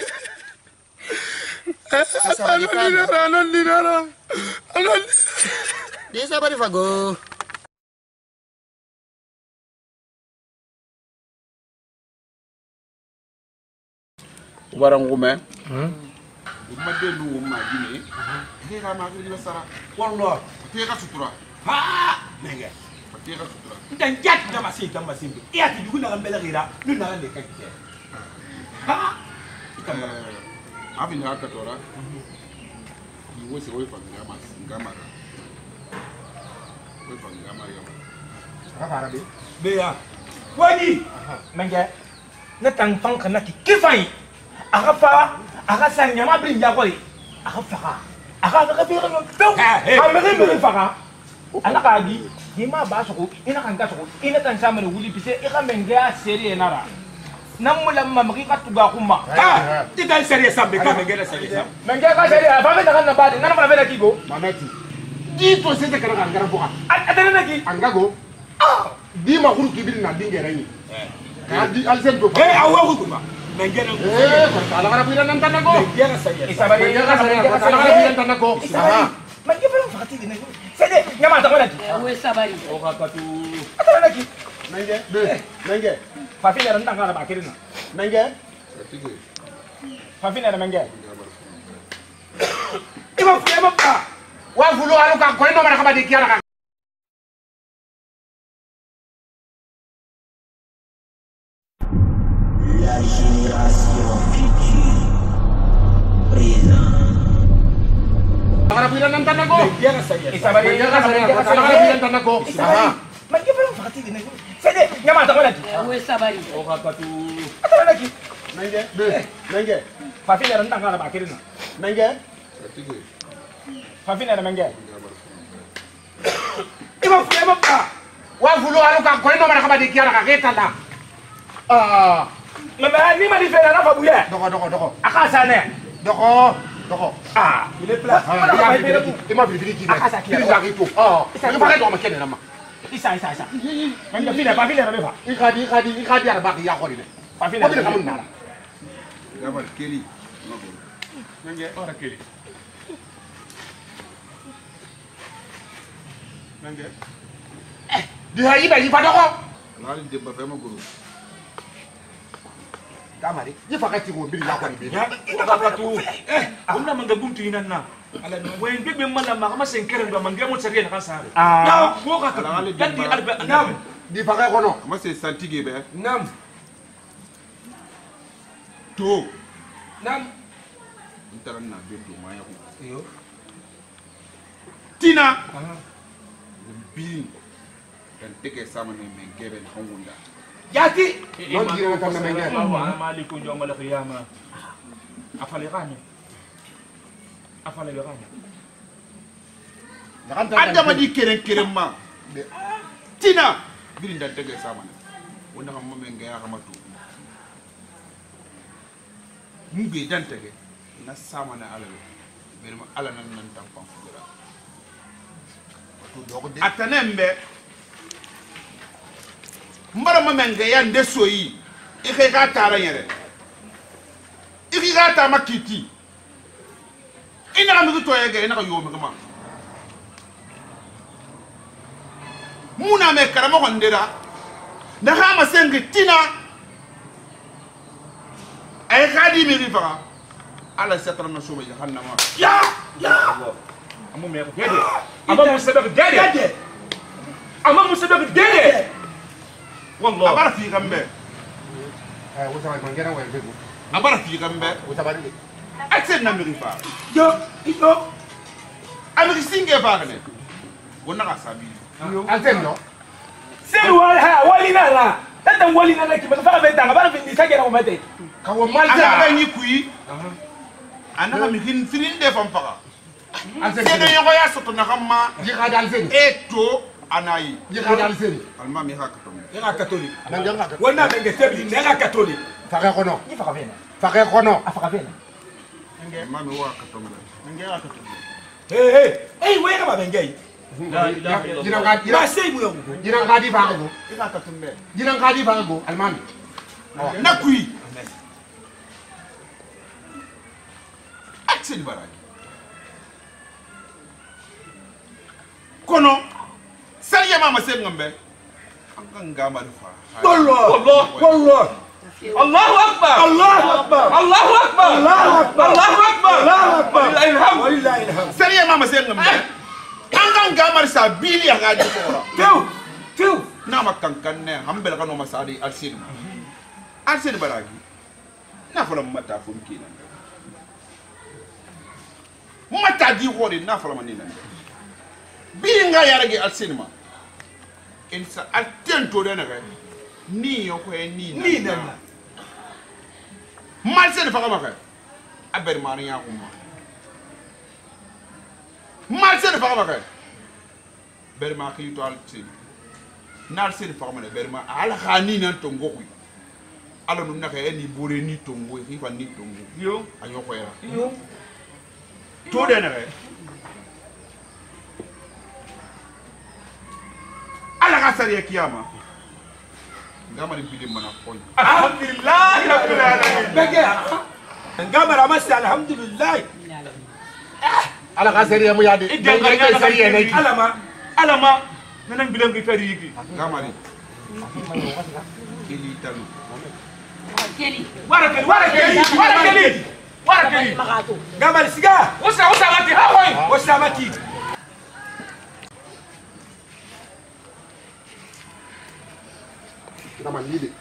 S9: Isabari kana.
S2: Anon dinara. Anon.
S9: Di sabari fago.
S12: Barang ngume. Umma de lu umma gine. He ka ma gine sara.
S3: Wallah.
S12: Te ka sutura.
S3: Ha! Nenge.
S12: Te ka sutura.
S3: Dan jat na masi dan masi. Iya ti duguna kan bela gira. Lu na le ka ke. Ha!
S12: Abi na ka tora. Iwo se oi fangama ngama. Oi fangama ya.
S5: Apa arabe? Beya. Wani. Menge. Na tang pang kana ki kifai. Aga fa, aga san nyama brin ya koi. Aga fa. Aga aga bi ga no. Ha me me fa. Ana ka gi. Ni ma ba so ko ina kan ga so ko ina tan sa mane wuli pise i ga menge a seri enara. Nam mulam ma magi ka tuga kuma. Ah, ti dal seri sambe ka menge la seri sam. Menge ka seri fa me tan na ba de nan fa be na ki go. Mameti. Di to se te kana kan gara boka. Atana na ki. Angago. Ah, di ma kuru kibiri na dingere ni. Eh. Ka di alsen do. Eh, awa ku kuma. Menge na. Eh, ko ala gara pira nan tan go. Menge na seri. Isabari. Menge ka seri. Ala gara pira nan tan go. Isabari. Menge fa fakati ni. Sede, nyama ta wala ki.
S4: Ewe sabari.
S5: O ka tu. Atana na ki. Menge. Menge. Fafina ran tanga na bakirina. Menge. Fafina na menge. Iba fu ema pa. Wa fulu alu ka ko no mara ka badi kiara ka.
S1: La génération future présent.
S5: Agora pila nan tanago. Isabari. Agora pila tanago. Isabari. Menge fa fakati ni. Sede, nyama ta wala ki.
S4: Ewe sabari.
S5: O ka tu. Atana na ki. Menge. Menge. Fafina ran tanga na bakirina. Menge. Fafina na menge. Iba fu ema pa. Wa fulu alu ka ko no mara ka badi kiara ka ketala. Ah. Mama ni ma di fera na fa buye. Doko doko doko. Aka sane. Doko. Doko. Ah, il est plat. Ah, il m'a vu dire qu'il est. Aka sa ki. Il arrive tout. Ah. Il va pas dormir na ma. Isa isa isa. Menge fina pa fina na mefa. Ikadi ikadi ikadi arba ki ya ko ni. Pa fina. Ko ni kamun na.
S12: Gabar keli.
S5: Menge ora keli. Menge. Eh, dia iba iba doko.
S12: Lali de ba fa ma guru.
S5: Kamari, je fakati ko bili la ko ni bili. Ka tu. Eh, amna manga buntu inan na. Ala no wen bebe mala ma kama senkere ndo manga mo tsari na kasare. Ah, ko ka ka. Dadi alba nam. Di fakai kono.
S12: Ma se santige be.
S5: Nam.
S12: To.
S5: Nam.
S12: Ntaran na be to ma ya ko.
S5: Yo.
S12: Tina. Ah. Bili. Dan teke sama ne men gebe na hongunda.
S5: Yati.
S12: Non dira na menga.
S5: Wa maliku yawm al-qiyamah. Afale gani. Afale gani.
S12: Anda ma di keren keren ma. Tina. Bili dan teke sama ne. Wona kam mo menga ya kamatu. Mu be dan teke. Na sama na ala. Berma ala nan nan tampam fura. Atanembe mbara mamenga ya ndeso yi ike ga tara yere ike ga ta makiti ina ga mi to yege ina ga yomi ma muna me karama hondera na ha ma sengi tina ay khadi mi rifa ala satra na soba jahannama ya ya amu me ko dede aba mu sabab dede ama mu sabab dede والله أبارة في جنبه. آه وتبع المنجرة وين بيجو؟ أبارة في جنبه. وتبع اللي. أكثر نمر يفعل. يو يو. أنا كسين كيف أغني؟ ونا قصابي. أكثر نو.
S5: سيروا ها ولينا لا. تدم ولينا لك بس فاهم بيتنا أبارة في النساء كنا ومتى.
S12: كوا مال جا. أنا بني كوي. أنا هم يمكن فين ده فم فقا. سيدنا يقول يا سطنا كم ما.
S8: يقعد على الفين.
S12: إتو أناي.
S8: يقعد على الفين.
S12: المام يهاك.
S3: Era catholique. Wana menge tebli era catholique.
S8: Faka kono.
S5: Ni faka vena.
S8: Faka kono.
S5: Afaka vena.
S12: Mami wa katonga.
S3: Menge era catholique. Hey hey. Hey we kama menge.
S8: La ilaha illallah. Jina ngadi.
S3: Ma sei mu yongo.
S8: Jina ngadi faka go.
S3: Era catholique.
S8: Jina ngadi faka go. Almami.
S12: Na kui. Action baraki. Kono. Saliya mama sei ngambe. Allah
S3: Allah Allah Allahu Akbar Allahu Akbar Allahu Akbar Allahu Akbar Allahu Akbar Allahu Akbar ilham ilham
S12: sariya mama sen ngam angan gamar sa bili ya gadi ko
S3: tew tew
S12: na makankan ne hambel kanu masadi alsin alsin baragi na fala mata fum kina mata di hore na fala manina bi nga yarage al cinema in sa attento da na ga ni yo ko ni ni na mal sen fa ma ka aber mari ya kuma mal sen fa ma ka ber ma ki to al tin nar sen fa ma ber ma ala khani nan to ngoku ala num na ka ni bore ni to ngoku fi fa ni to ngoku yo ayo ko ya yo to de na ga ala ka sariya kiyama ngama ni bidi mana koy
S3: alhamdulillah rabbil alamin bege ngama ramasi alhamdulillah
S12: ala ka sariya mu yade
S3: idan ka sariya ne alama alama nanan bilan gi fari yiki
S12: ngama ni kili talu
S3: keli wara keli wara keli wara keli wara keli ngama siga usa usa mati ha hoy usa mati
S12: ngama ni de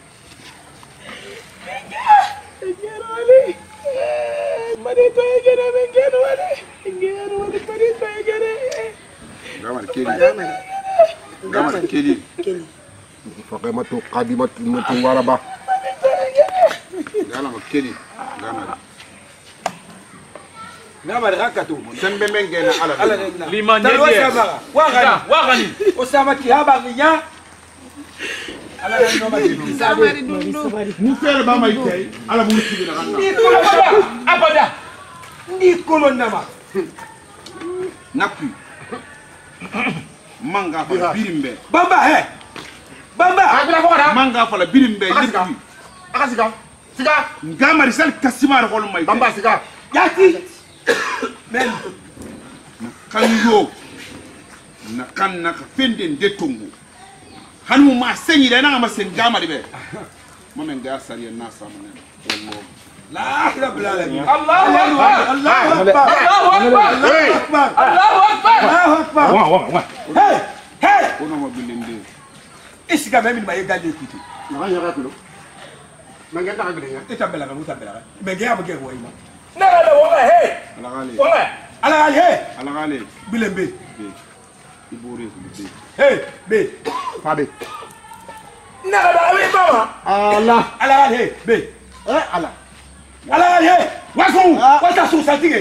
S3: ngero ali mari to ngero ngero ali ngero ali mari to ngero
S12: ngama keli ngama keli
S3: keli
S12: فقيمة قادمة متوربة ngama keli ngama
S3: ngama rakatu
S12: sembe mengena ala
S3: ala
S5: limanye
S3: dia wagani wagani usama kihaba nginya ala no madidu
S12: sabari dundu mu fere ba may tay ala mu ci na
S3: ni ko abada ni ko ndama
S12: nakku manga fa birimbe
S3: bamba he bamba
S12: agura ko da manga fa la birimbe
S3: akasiga akasiga siga
S12: ngama risal kasimar hol may
S3: bamba siga yati men
S12: kanyo na kan na ka fenden de tongo hanu ma senyi da na ma sen gama de be mo men ga sariya na sama ne wallo
S3: la rabbil alamin allahu akbar allahu akbar allahu akbar allahu akbar allahu akbar
S12: wa wa wa
S3: hey hey
S12: ono mo bilinde
S3: isiga memi ma yegalle kuti
S12: na ya rakulu manga ta gbe ya
S3: itambela ga mutambela menge ya bege woyima na la wa hey
S12: ala gali
S3: wa ala gali hey
S12: ala gali
S3: bilembe
S12: be ibore be
S3: hey be
S12: fabe
S3: na la wi mama
S12: ala
S3: ala gali hey be
S12: eh ala
S3: ala gali hey wasu wata su satige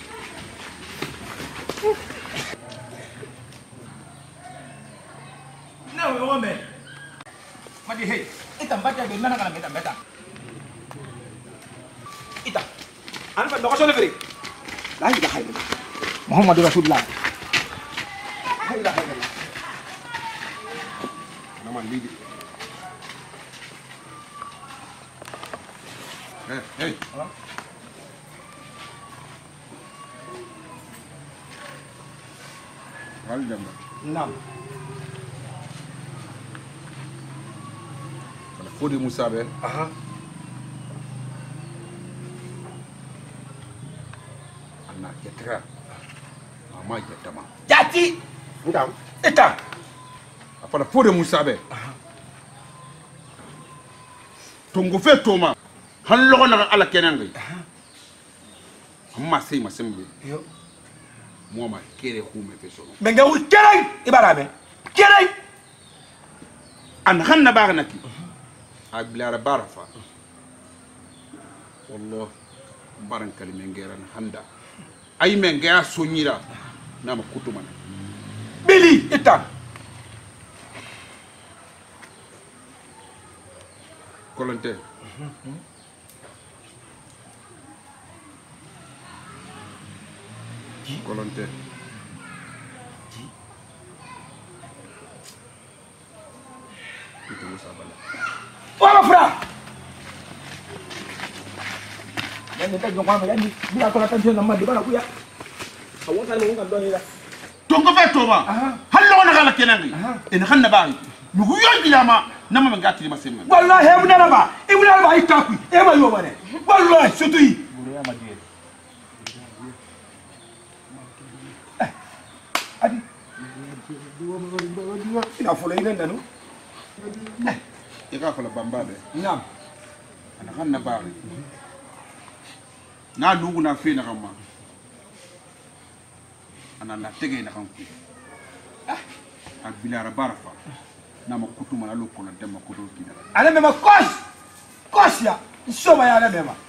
S3: na wa me madi hey itambata be mana kana beta beta ita an fa do ko sole feri la ilaha illallah muhammadu rasulullah la ilaha illallah
S12: nama lidi hey hey wal jamba
S3: nam
S12: Fodi Musa be
S3: aha
S12: anna ketra mama jetama
S3: jati
S12: ngam
S3: eta
S12: apala Fodi Musa be tongo fe toma han logo na ala kenan ngai amma sai masembe
S3: yo
S12: mo ma kere hume fe so
S3: menga wu kereng ibarabe kereng
S12: an hanna bagnaki ablara barafa wallah baran kalime ngeran handa ay men ga sonyira nama kutumana
S3: bili eta
S12: kolonte kolonte itu musabala
S3: wala fra yani ta jongwa yani bila ko tan jona madu bana kuya awon tan mo ngam do hira
S12: tongo fe toma hallo na kala kenangi en hanna baagi nugu yondi lama nama men gatti ma semma
S3: wallahi ibn araba ibn araba itaku e ma yo bane wallahi sutui buru ya madie adi ina folo ina nanu
S12: ika fala bambabe
S3: nam
S12: ana hanna baagi na nugu na fe na kama ana la tege na kan ku ah ak bilara barfa na ma kutuma na lokko na dem ma kuto kida
S10: ala me ma kos kos ya soma ya ala me ma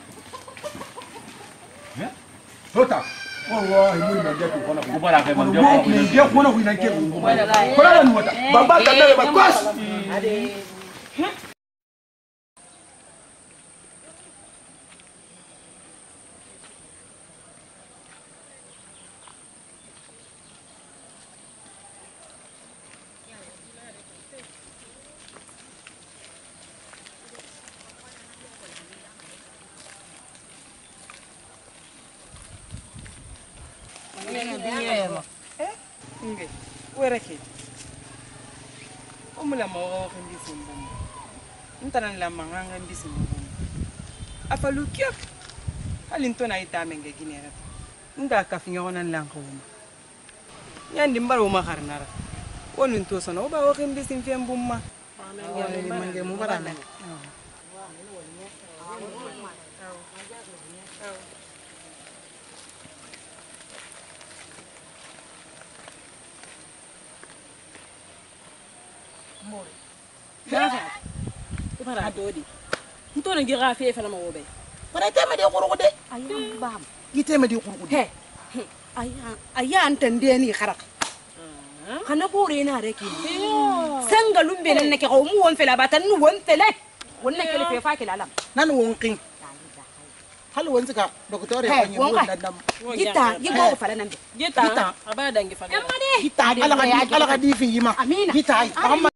S10: eh tota wallahi mun da jetu kona ko bara kai man jetu ko ne kona ko ne ke ko la no ta baba ta me ma kos ade
S17: Nge, wera ke. Omula mawa kan disimbo. Ntanan la manganga disimbo. Afalu kyap. Alinto na ita menge ginera. Nda ka finyo nan lang ko. Yan dimbar uma karnara. Wonun to sono ba wa kan disimbo mbumma. Menge menge mu barana.
S13: Nada. Para dodi. Nto na gira fe fa na mawobe.
S10: Para tema de kurude.
S13: Ayam bam.
S10: Gitema de kurude.
S13: He. Aya aya antande ni kharak. Kana bore na reke. Sanga lumbe nan nake ko mu won fela batan nu won fele. Wannan kele fe fa kila lam.
S10: Nan won kin. Hal won sika docteur ya fanyi won dan dam.
S13: Gita, gibo fala nan.
S17: Gita. Aba dangi fala.
S10: Gita ala ka ala ka di fi yima. Gita amma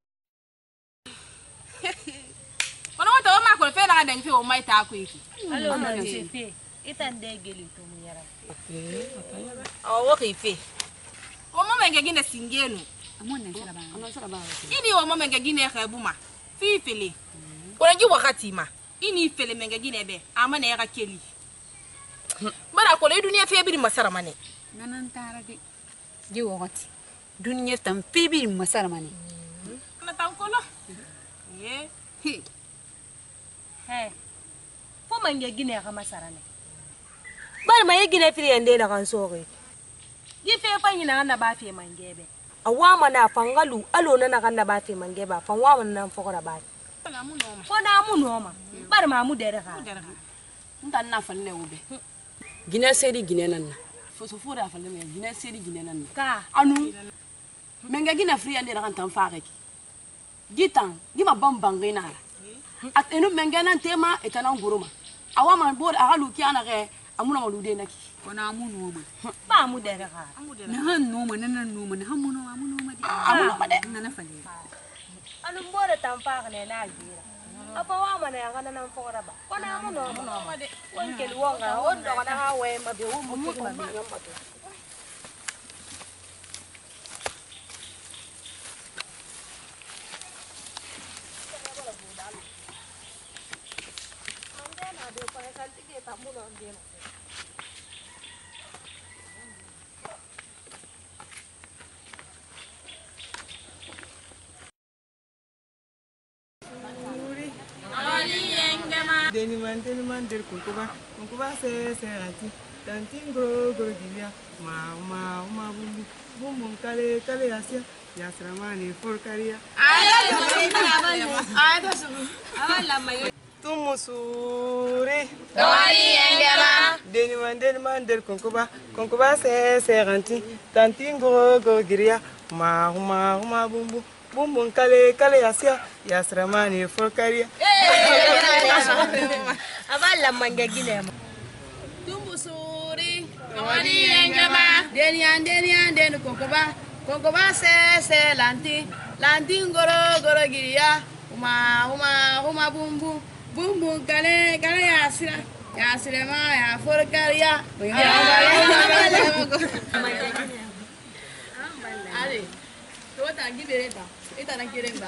S14: ko fe na dan fe o mai ta ku iki
S19: alo na se fe itan de geli to mu yara
S14: o wo ki fe o mo menge gine singenu
S19: amon na sala ba
S14: amon sala ba ini o mo menge gine khabuma fi fele ko ngi wakati ma ini fele menge gine be amana ya keli bara ko le duniya fe bi masara mane
S19: nanan tara de ji wakati duniya tan fe bi masara mane
S14: na tan ko lo ye
S11: Hey, fo mange gine ka masara ne. Bar ma ye gine firi ende na kan sore. Gi fe fa nyina na ba fe mange be. Awa mana fangalu alo na na kan na ba fe mange ba fan wa mana fo ko da ba. Fo na mu no ma. Bar ma mu dere ka.
S14: Ntan na falle ube.
S4: Gine sedi gine nan na. Fo so fo da falle me gine sedi gine nan na.
S14: Ka
S4: anu menga gine firi ende na kan tan fa ki. Gitan, gi ma bambangwe na. At enu mengana tema etana nguruma awa man bod agalu ki anare amuna malude naki
S19: kona amunu ma
S14: ba mu dere ka
S19: na han no ma nan no ma na hamuno amunu ma di
S14: amuna ma de
S19: na fale
S11: Anu mbore tampa ne na gira. Apa wa mana ya kana nan fora ba. Kona amuno amuno ma de. Won ke luonga on do kana ha we ma be mu mu ma be nyamba to.
S17: Deni man deni man del kunkuba kunkuba se se ati tantin gro gro gilia ma ma ma bumbu bumbu kale kale asia ya sramani forkaria
S14: ay ay to su awala mayo
S17: tumusuri
S14: dori engema
S17: deni man deni man del kunkuba kunkuba se se ati tantin gro gro gilia ma ma ma bumbu bumbu kale kale asia ya sramani forkaria
S11: Abala manga gine ma.
S14: Tumbu suri dori engema deni an deni an deni kokoba kokoba se se lanti lanti goro goro giria uma uma uma bumbu bumbu kale kale ya sira ya sira ma ya forkaria ale to ta gibereta ita na kiremba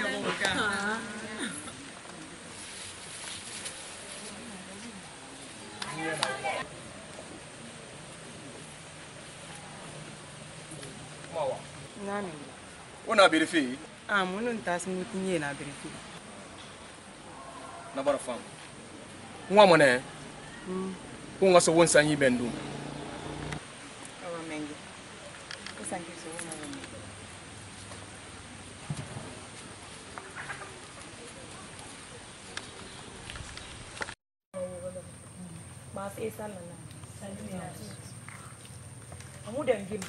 S17: nani
S10: Ona birifi
S17: ah munun tas mutinye na birifi
S10: na bara fam nwa mo ne ko ngaso won sanyi bendu
S17: awa mengi
S14: sanke so na
S16: ma sai sallana amu da ngim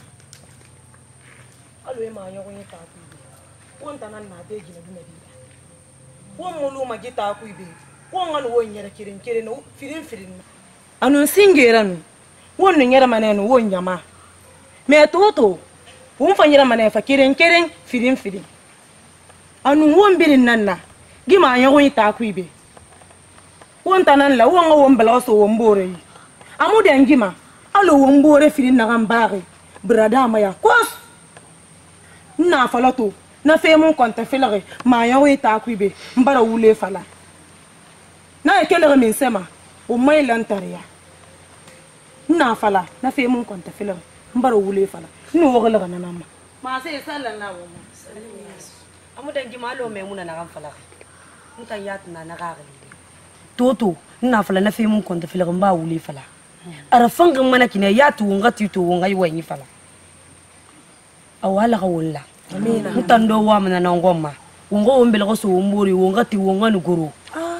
S16: alo ma yo yin ta ku won tanan na be gina dina bi won mulu ma gita ku be won an won yara kirin kirin no firin firin anu singeran won no yara maneno won nyama me toto won fa yara maneno fa kirin kirin firin firin anu won birin nanna gima yo yin ta ku be won tanan la won won bala so won bore amu da ngima alo won bore firin na gambare brada ma ya kos na falato na fe mun konta felare ma ya we ta ku be mbara wule fala na e kelere min sema o mai lantariya na fala na fe mun konta felare mbara wule fala ni wo gala na nama ma sai sallallahu alaihi wasallam amu da ngima alo me muna na gan fala mutan yat na na gari toto na fala na fe mun konta felare mba wule fala ara fanga mana kine yatu ngati to ngai wani fala awala kawulla amina mutando wa mana na ngoma wongo ombele ko so wombori wongati wongani guru ah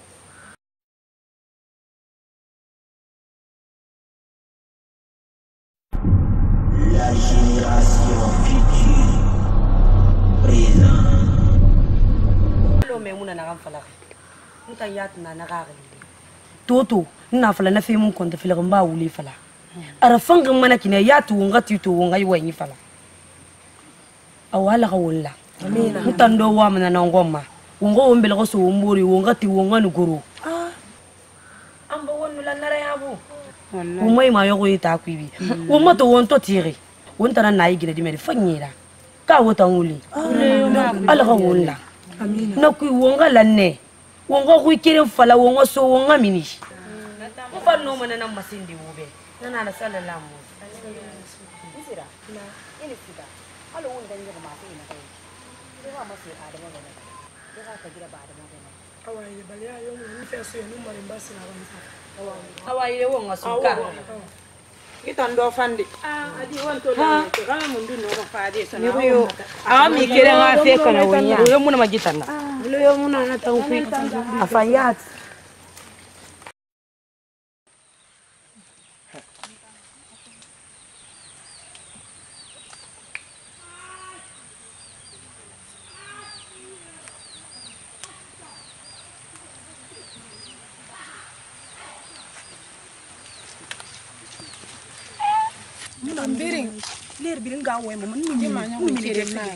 S1: la génération future présent
S16: lo memuna na kan fala mutan yat na na gari toto na fala na fe mun konta fela mba wuli fala ara fanga mana kine yatu ngati to ngai wani fala awala kawulla amina mutando wa mana na ngoma wongo ombele ko so wombori wongati wongani guru ah amba wonu la nara yabu wallahi umay ma yogo ita kwibi womma to wonto tire wontana na yigire di meri fanyira ka wota nguli ala kawulla amina na kwi wonga lanne wongo ku kire fala wongo so wonga mini mfa no mana na masindi wobe nana na sallallahu alaihi wasallam isira na ini sida alo wonda ngi ma fi ina kai ko ma sai adama ne ko ka gira ba adama ne awaye bale ayo mu fe so no mari mbasi na banza awaye wonga suka itando fandi ah adi wonto da to kama mundu no ko faade so na yo a mi kire nga fe kana wonya yo muna magitana yo muna na tanku afayat
S18: Biring,
S16: lir biring gawe mo man ni ma nya ko kire na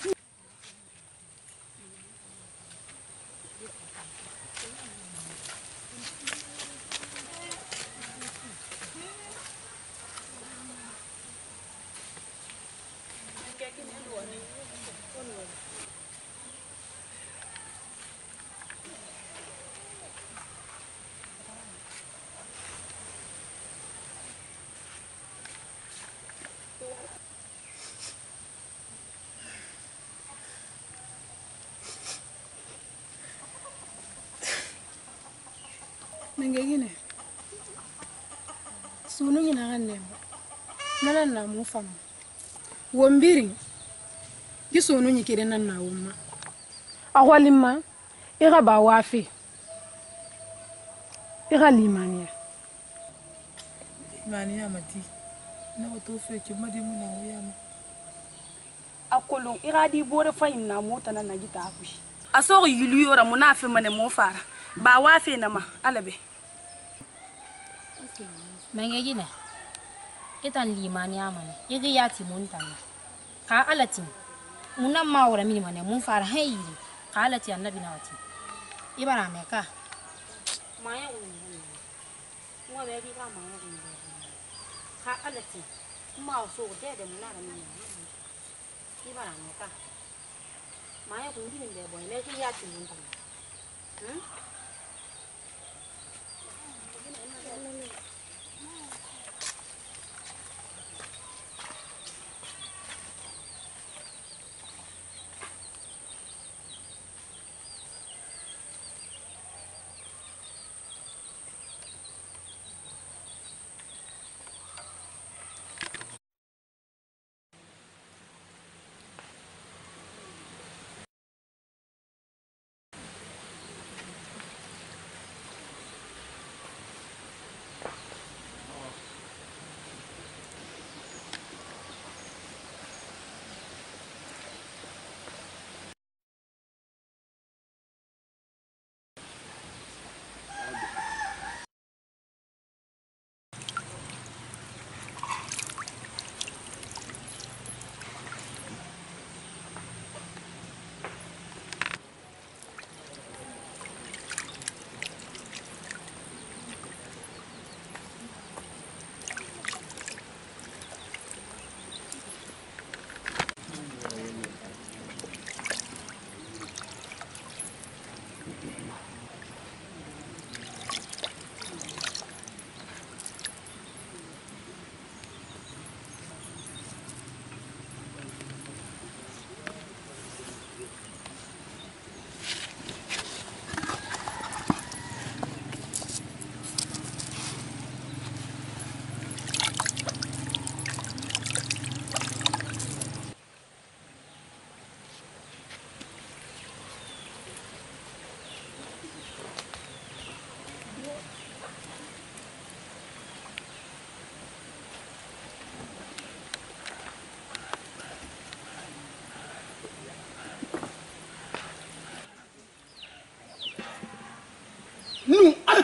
S18: Mengegine. Sunu nyina ganemba. Nana na mu fam. Wombiri. Gisunu nyikire nan na wumma. Awalima ira ba wafi. Ira limania.
S17: Limania mati. Na wato fe ki madi muna wuyama.
S4: Akolon ira di bore fayim na mota na nagita akushi. Asoro yuliyora munafi mane mo fara. Ba wafi na ma alabe.
S19: Mengegine. Itan limania mane. Iri yati muntana. Ka alatin. Muna mawra mini mane mun fara hayiri. Ka alati annabi na wati. Ibara meka. Maya wuni. Mwa bebi ka maya wuni. Ka alati. Ma so dede munara mini. Ibara meka. Maya wuni ni bebo. Iri yati muntana. Hmm?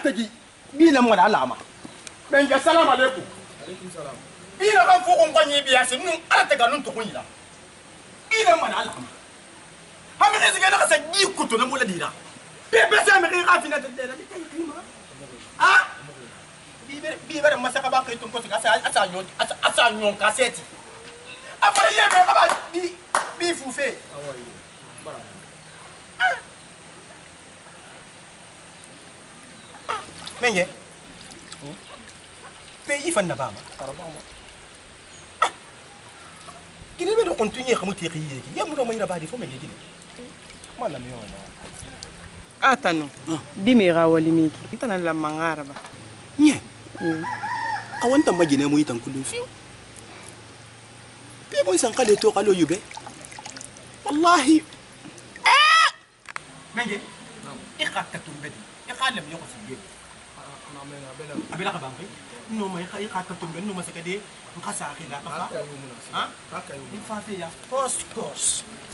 S10: تجي بينا مولا لاما من السلام عليكم عليكم السلام بينا كان فوقهم قني بياسين نون أنت قالون تقولي لا بينا مولا لاما هم غير زي كذا كسجي كتونا مولا ديرا بس هم غير قافينا تدينا ah bi bare masaka ba kai tun ko ka sai asa nyon asa nyon kaseti afara ye be ka ba bi bi fufe menge pe ifan na ba ma kini be do kontinye xamu ti xiye ki yam do may na ba di fo menge gini mala mi ona
S9: atano dimi ga wali miki tana la mangara ba
S10: nye awanta majine mu itan kullu fi be mo san kale to kalo yube wallahi ah menge ikhatta tumbedi ikhalam yoko sibe na me na bela abela ka bangi no may ikhatta tumbedi no masakade nkasa akila ka fa ha ka kayo fa fa ya post course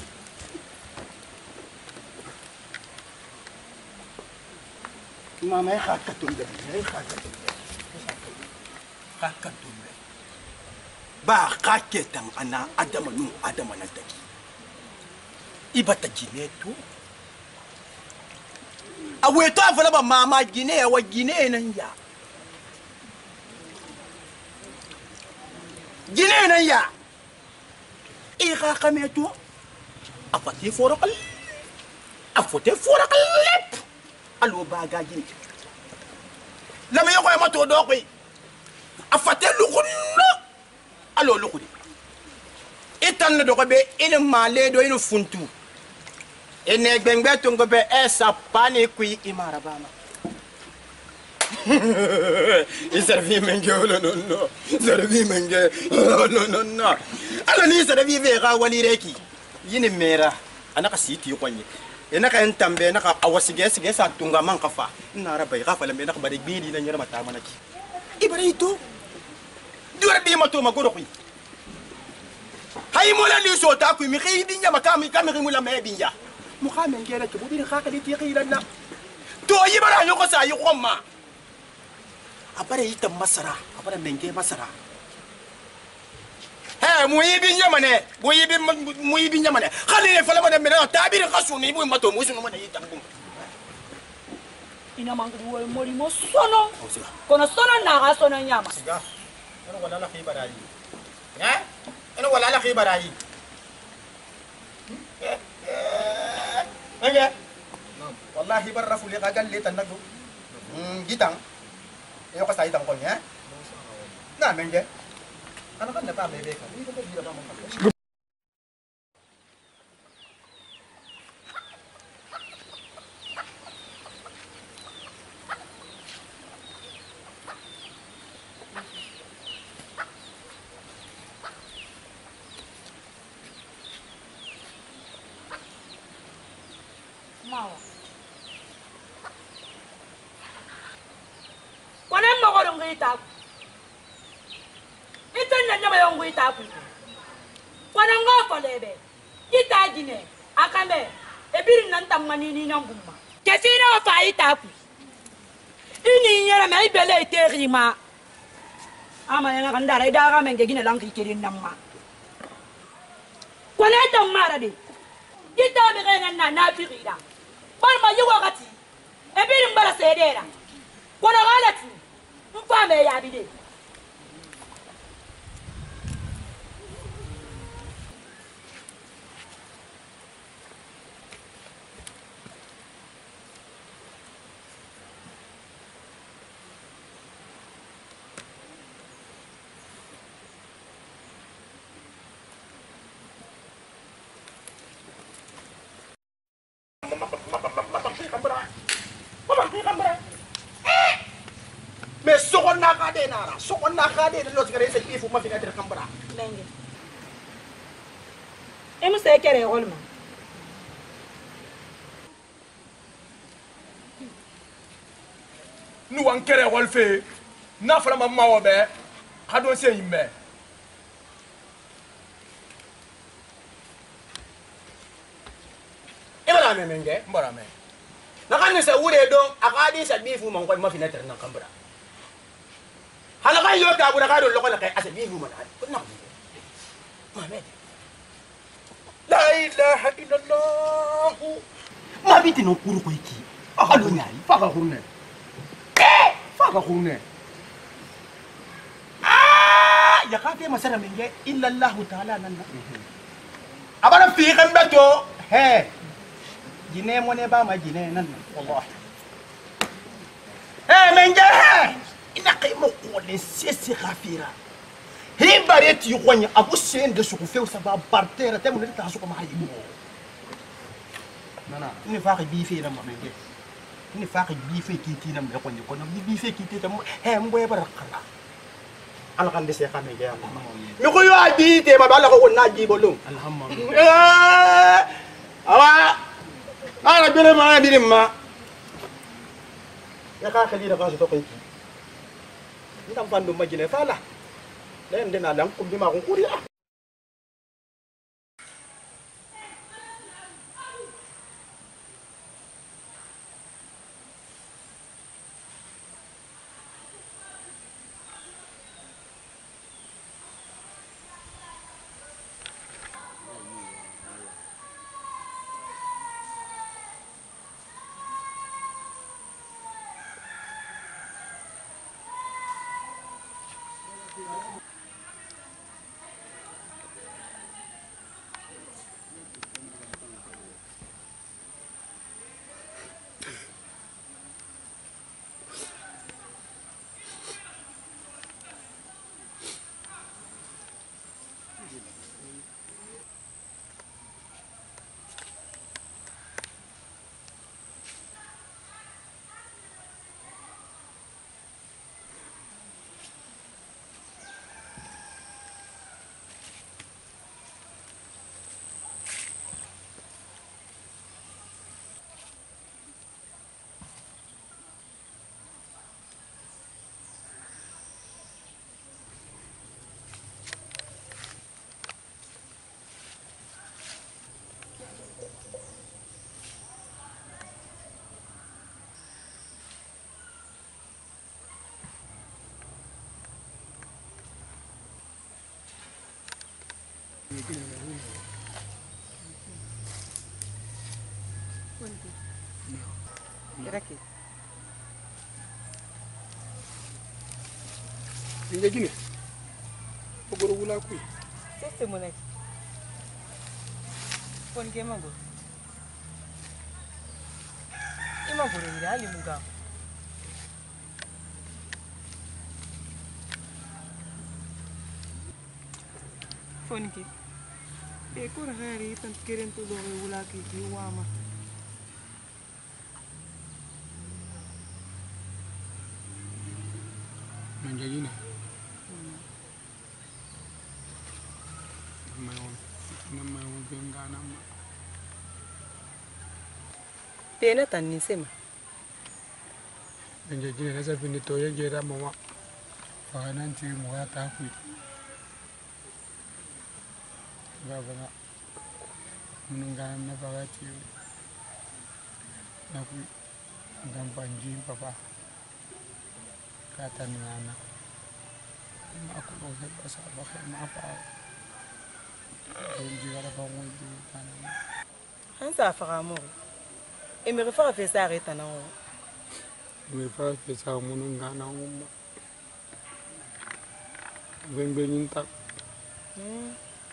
S10: mama ya khaka tumbe ya khaka tumbe khaka tumbe ba khake tan ana adama nu adama na taki ibata gineto aweto afala ba mama gine wa gine nan ya gine nan ya i khaka meto afati foraqal afote foraqal lep alo bagaji lama yoko ma to do koy afate lukunno alo lukudi itan do ko be ene male do ene funtu ene gbengbe to ngo be esa pani kui imara bama iservi menge no no servi menge no no no ala ni servi ve ga wali reki yini mera anaka siti konye ena ka entambe na ka awasige sige sa tunga man kafa na rabai ka fala me na ka barig bidi na nyara mata manaki ibare ito dura bi mato magoro ko hay mo la li so ta ku mi khidi nya maka mi kam mi la me binya mu ka men gere ke budin ka ka li ti khiran na to yibara nyoko sa yi ko ma abare ita masara abare menge masara he muyibi nyamane muyibi muyibi nyamane khali ne fala bana mena tabir khasuni bu mato musunu mana yitambu
S16: ina mangu wo mori mo sono kono sono na ga sono nyama
S10: siga eno wala la khibara yi eh eno wala la khibara yi eh wallahi barrafu li qagal li tanagu gitang yo ka sai tang ko nya na menge أنا قلنا بعمل بيك.
S16: Mawa. Wana mbogoro ngita. Itanya nyama yongu itaku. Kwana ngofo lebe. Itagine akame ebiri nanta manini nyanguma. Kesina ofa itaku. Ini nyera me ibele iterima. Ama yana kandara idaga menge gine lanki kirin namma. Kwana tamara de. Itabe gena na nafirida. Barma yuwa gati. Ebiri mbara sedera. Kwana galati. Mfame ya bide.
S10: Mais sokon na kade nara sokon na kade de los gare se ifu ma fina ter kambara
S16: Menge. Emu se kere olma.
S12: Nu wan kere wolfe na fara mamma wobe hado se yimme
S10: Ibara me menge
S12: mbara me
S10: نغني سووري دون أقادي سبيفو من قوي ما في نتر نكمبرا هلا غاي يوكا أبو نغادو اللي قلنا كي أسبيفو من هذا كنا ما مات لا إله إلا الله ما بيتي نقول كويكي أقولوا نعي
S2: فاقا خورنا فاقا خورنا
S10: آه يا كافي مسألة من جاي إلا الله تعالى ننا أبغى في كم بتو هه جنيه مونة با ما جنيه نن والله هه من جاي إن قيمة قول سيسي خافيرا هي بريت يقوني أبو سين دسوق فيه وسبب بارتيرا تمو نريد تحسوق معي نانا إني فاقي بيفي لما من جاي إني فاقي بيفي كيتي لما يقوني كنا بيفي كيتي تمو هه مبوي برقلا أنا كان دسي خامي جاي يقول يا بيتي ما بالك هو ناجي بولون
S2: الحمد لله
S10: أوا أنا بيرم أنا بيرم ما يا كا خلينا كاسو توكي نتام فاندو ما جيني فالا لين دينا لام كوم بما كون كوريا
S9: Iraki.
S2: Inga gine. Ogoro wula kui.
S9: Sese monaki. Pon ke mago. Ima gore ira ali muga. Pon ke. E kora hari tan keren to do wula ki ki wama.
S2: Manjagine. Mayon, namayon bengana ma.
S9: Pena tan ni sema.
S2: Manjagine nasa pindi toya jera mama. Fakanan ti mga takwi. Babana. Munungan na bakati. Nakwi. Gampanji papa. Kata nana, aku mau bahasa bahasa apa? Kalau juga ada kamu itu tanam.
S9: Hansa fakamu. Emi refa fesa reta na o.
S2: Emi refa fesa munu ngana umma. Ben benin tak.
S9: Hmm.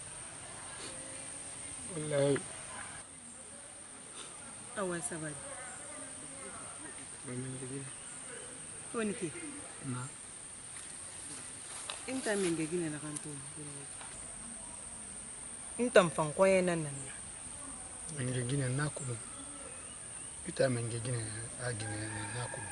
S2: Wallahi.
S9: Awan sabari.
S2: Benin begini.
S9: Foniki.
S2: Na.
S9: Inta minge gine na kanto. Inta mfankoye nan nan.
S2: Minge gine na kuno. Ita minge gine a gine na kuno.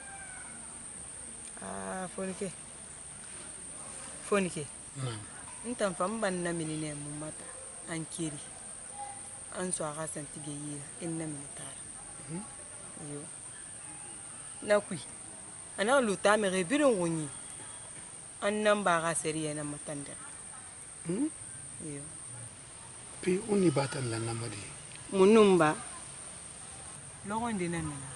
S9: Ah, foniki. Foniki.
S2: Na.
S9: Inta mfamban na minine mumata ankiri. Anso aga santige yira inna minitara.
S2: Mhm.
S9: Yo. Na kui. Ana luta me rebirin woni annan ba ga seriya na matanda
S2: hmm
S9: yo
S2: pe uni batan la namadi
S9: munumba Logo ndi nan nan.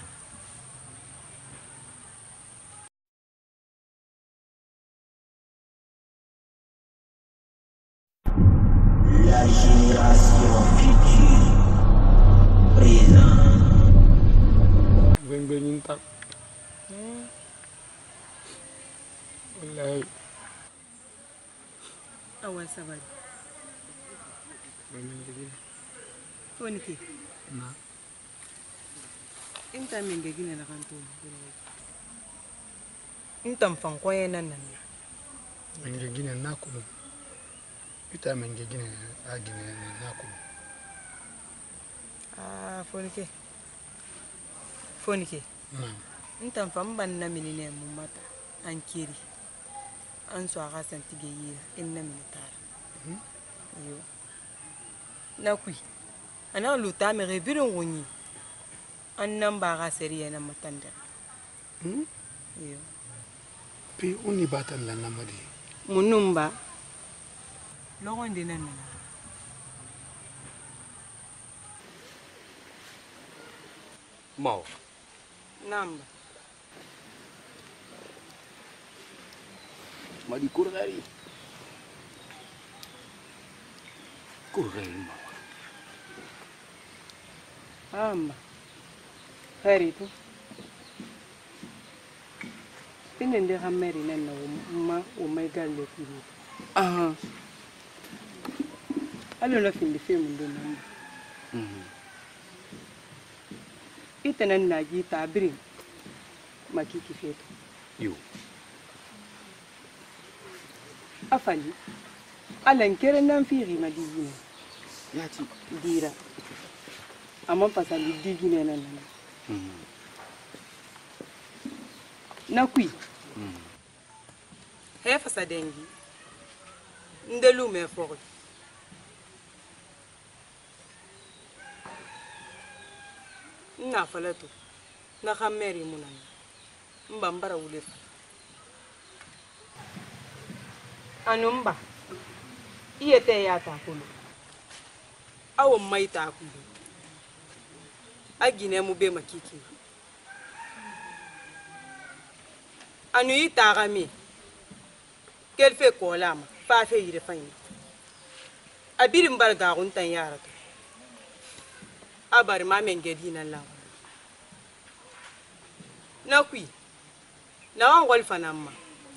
S1: La génération future présent.
S20: Beng beng tak. Wallahi.
S9: Awan sabari.
S20: Beng beng.
S9: Foni ki.
S20: Na.
S9: Inta minge gine la kanto. Inta mfankoye nan nan.
S20: Minge gine na kulu. Ita minge gine a gine na kulu.
S9: Ah, foni ki. Foni ki.
S20: Na.
S9: Inta mfamba na minine mumata ankiri. Anso aga santige yira inna minitara. Yo. Na kui. Ana luta me rebiron woni. Annan ba ga seriya na matanda.
S20: Hmm?
S9: Yo.
S20: Pi uni batan la namadi.
S9: Munumba. Logo ndi nan nan.
S10: Mau.
S9: Namba.
S10: Madi kurgari. Kurgari mau.
S9: Amba. Hari tu. Ini dia kamera ni na uma uma galle kiri. Aha. Alo na fin di film ndo na. Mhm. Itanan na ji tabrin. Makiki feto.
S10: Yo.
S9: Afali. Alan kere nan firi ma digine.
S10: Yati
S9: dira. Amma pasali digine nan nan.
S10: Mhm.
S9: Na kui.
S10: Mhm.
S9: He fasa dengi. Ndelu me fori. Na falatu. Na khameri munan. Mbambara ule. Anumba. Iyete ya takulu. Awo mai takulu. Agine mu be makiki. Anu yi tagami. Kel fe kolama, fa fe yire fani. Abirin barga guntan yara to. Abar ma men gedi nan lawa. Na kui. Na wan gol fanamma.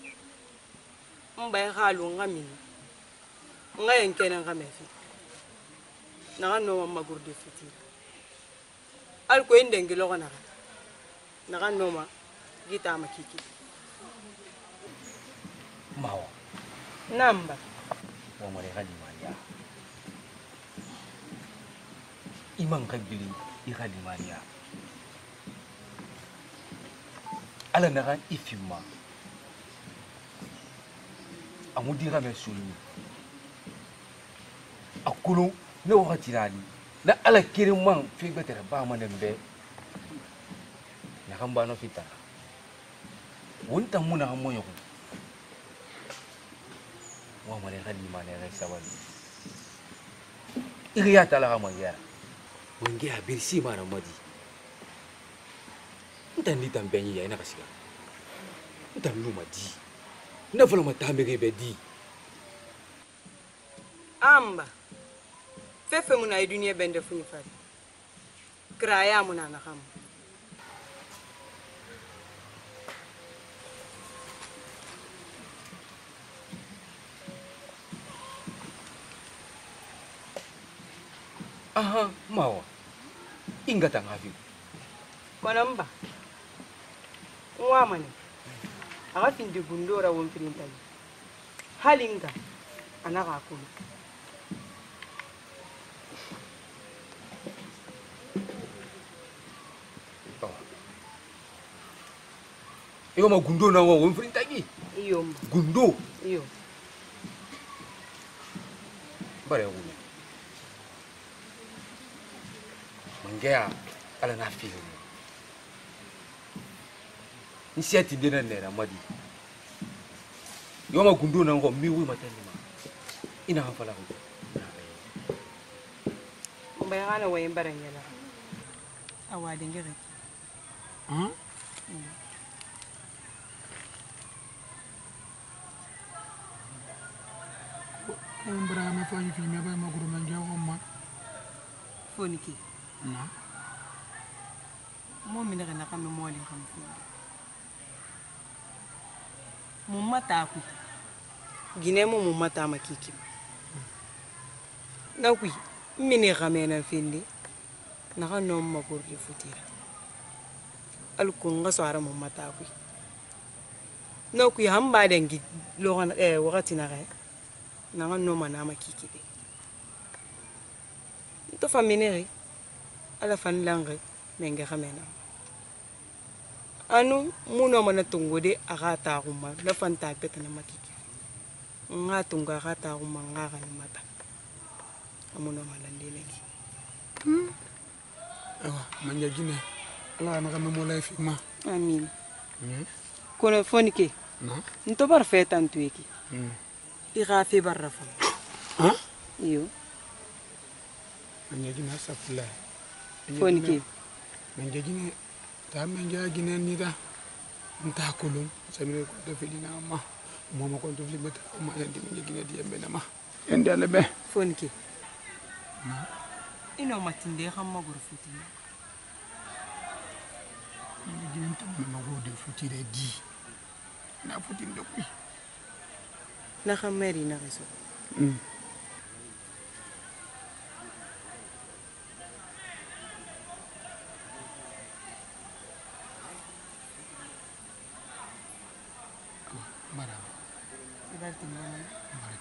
S9: Mbay halu ngamini. Ngayen kenan ngamefi. Na no ma gurde fiti. Al ko inde ngilo kana. Na kan no ma gita makiki.
S10: Mau.
S9: Namba.
S10: Wa mare kali mania. Iman kabili i kali mania. Ala naga ifima. Amudira me sulu. Akulu ne wakati nani. Na ala kirim man fi betere ba manembe. Na kamba no fita. Wonta muna amoyo ko. Wa mare kali mania ga sawali. Iriya tala ga mangia. Wangia birsi mara madi. Ntan litan benyi ya ina kasiga. Ntan luma di. Na fala matambe be di.
S9: Amba. Fefe muna i dunia bende funi fari. Kraya muna na kama.
S10: Aha, mawa. Ingata ngafi.
S9: Konamba. Uwamani. Aga findi gundora wonfirinta. Halinga anaka akulu.
S10: Iyo ma gundo na wa wonfirinta gi.
S9: Iyo.
S10: Gundo.
S9: Iyo.
S10: Bare wuni. Mangea ala na fi. Nsiati dena nera madi. Yo ma gundo na ngo mi wi matani ma. Ina hafala ko.
S9: Mbayana wayin baranyala. awa dengere
S20: ah on bara ma fa fi me ba ma guru man jago ma
S9: foniki
S20: na
S9: mo mi ne na kam mo le xam fu mo mata ku gine mo mo mata makiki na ku mi ne xamena findi na ka no ma ko ri futira al ko nga soara mo mata ku na ku hamba dengi lo kan eh wakati na ga na ka no mana makiki de to famine ala fan langue menga xamena anu muno mana tungode aga ta kuma la fanta petana makiki nga tunga aga ta kuma nga ga mata amuno mana ndineki
S20: hmm awa manja gine ala na kama mo life ma
S9: amin
S20: hmm
S9: kono fonike
S20: na
S9: nto perfect antueki
S20: hmm
S9: i ga fe barrafa
S20: ha
S9: iyo
S20: manja gine sapula
S9: fonike
S20: manja gine ta manja gine ni da nta kulum samire ko to fili na ma mo ma ko to fili mata ma yandi manja gine di yambe na ma yandi ala be
S9: fonike
S20: na
S9: ino matinde xam ma gor futi
S20: ni gine to ma go de futi de di na futi ndokwi
S9: na xam meri na reso
S20: hmm mara
S9: ibalti mama
S20: mara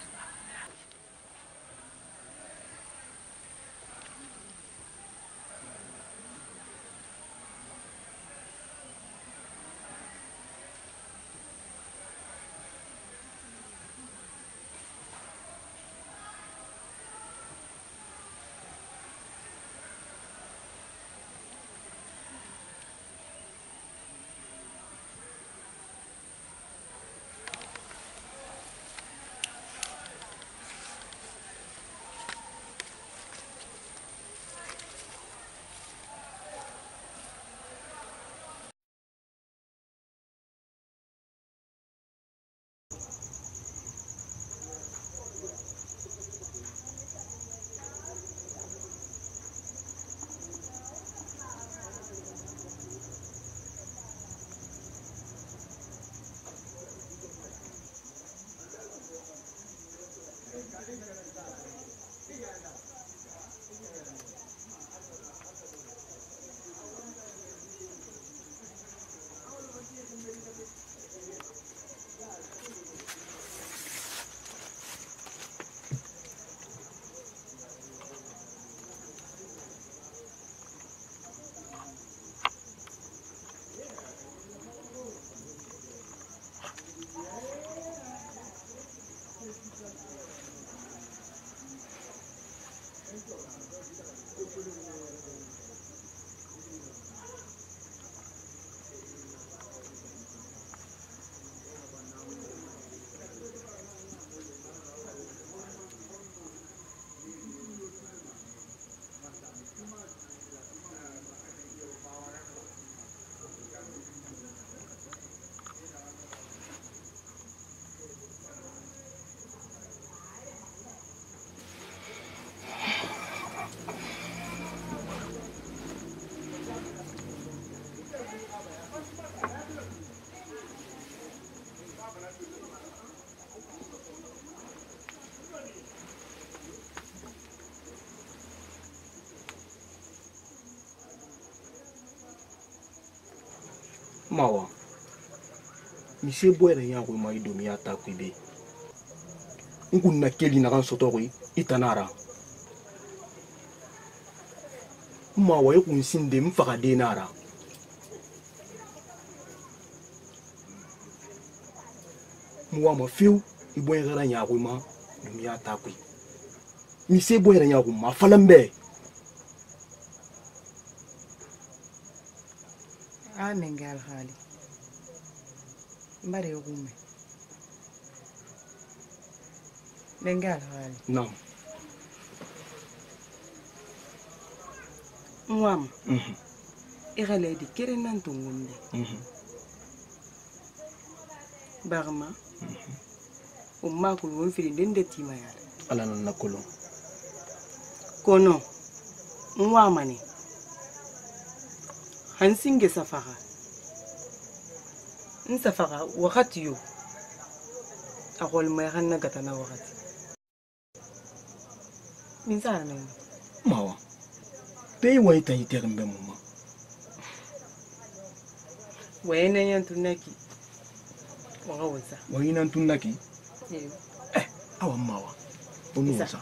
S21: mawa mise boyere ya ko mai domi ya ta kwibe ngun na keli na kan soto ko itanara mawa e kun sinde mfaka denara muwa ma fiu iboyere ra ya ko ma domi ya ta kwi mise boyere ya ko ma falambe
S9: amengal khali mbare gume bengal khali
S21: non
S9: mwam
S21: mhm
S9: إغلى دي كيرنا تونغم دي بارما وما كل وين في الدين ده تيما يا
S21: على نقوله
S9: كونو موامني هنسينج سفارة نسفارة وقت يو أقول ما يغنى قتنا وقت من زارنا
S21: ما هو بي ويتا يتغم بموما
S9: وين ينتونكي وغوزا
S21: وين ينتونكي
S9: ايوه
S21: اه أو ماوا ونوزا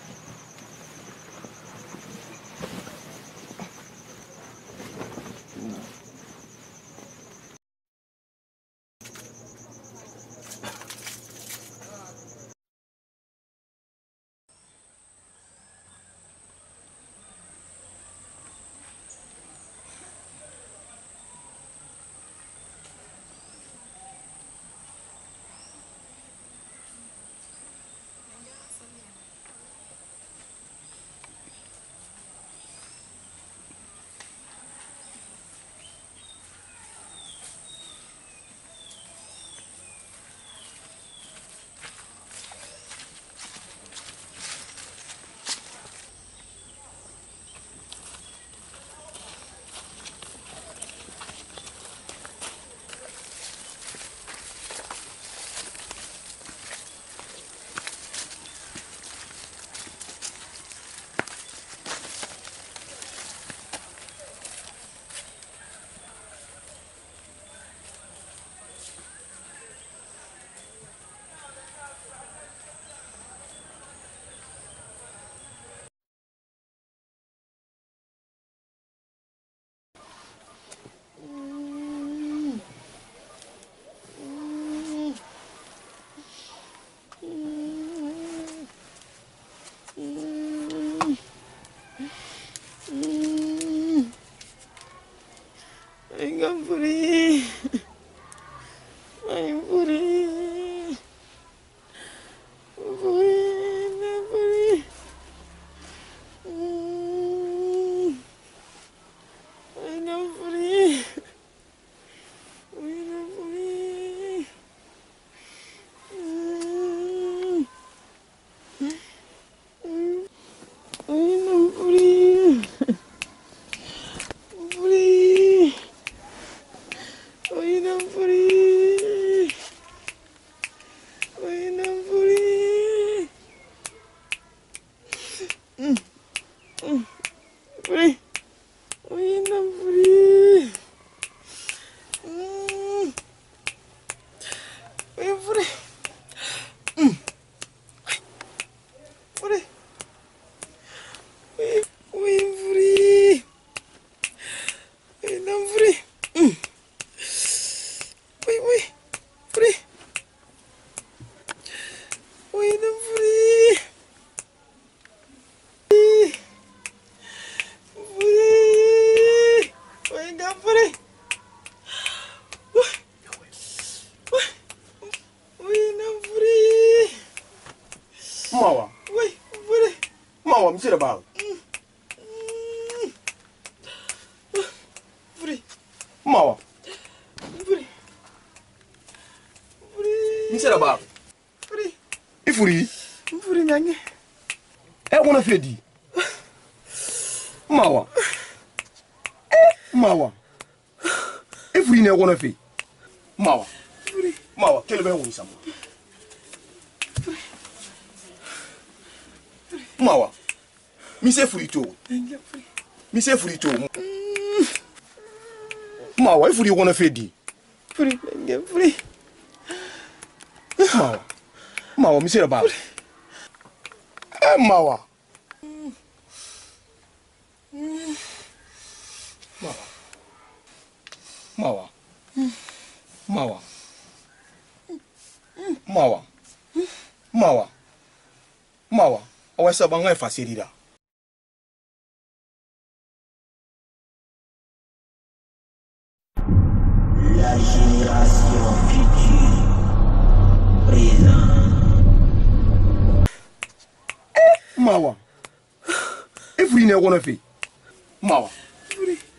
S9: I'm free. I'm free. I'm free. I'm free. I'm free. I'm free. Free. Oye, no free. Oye, no free. Mm. Mm. Free. Oye, no free. Mm. Oye, free. Mm. Free. Oye, oye, free. Oye, no free. Mm. Wait, wait, free. Wait, I'm free. Free. Free. Wait, I'm free. Wait, I'm free.
S21: Mawa.
S9: Wait, free.
S21: Mawa, msira bawo.
S9: Free.
S21: Mawa.
S9: Free.
S21: Msira bawo.
S9: Free.
S21: Ifuri.
S9: Free nange.
S21: E wona fedi. Mawa. Mawa. Ifuri ne wona fe. Mawa.
S9: Free.
S21: Mawa, kelebe woni sama. Mawa. Mi se furi to. Mi se furi to. Mawa, ifuri wona fedi.
S9: Free nange, free.
S21: Mawa. Mawa, mi se ba. Eh, Mawa. Mawa. Mawa. Mawa. Mawa. Mawa. Mawa. Awa saba ngai fasirira.
S1: La génération future, présent.
S21: Mawa. Ifuri ne wona fe. Mawa.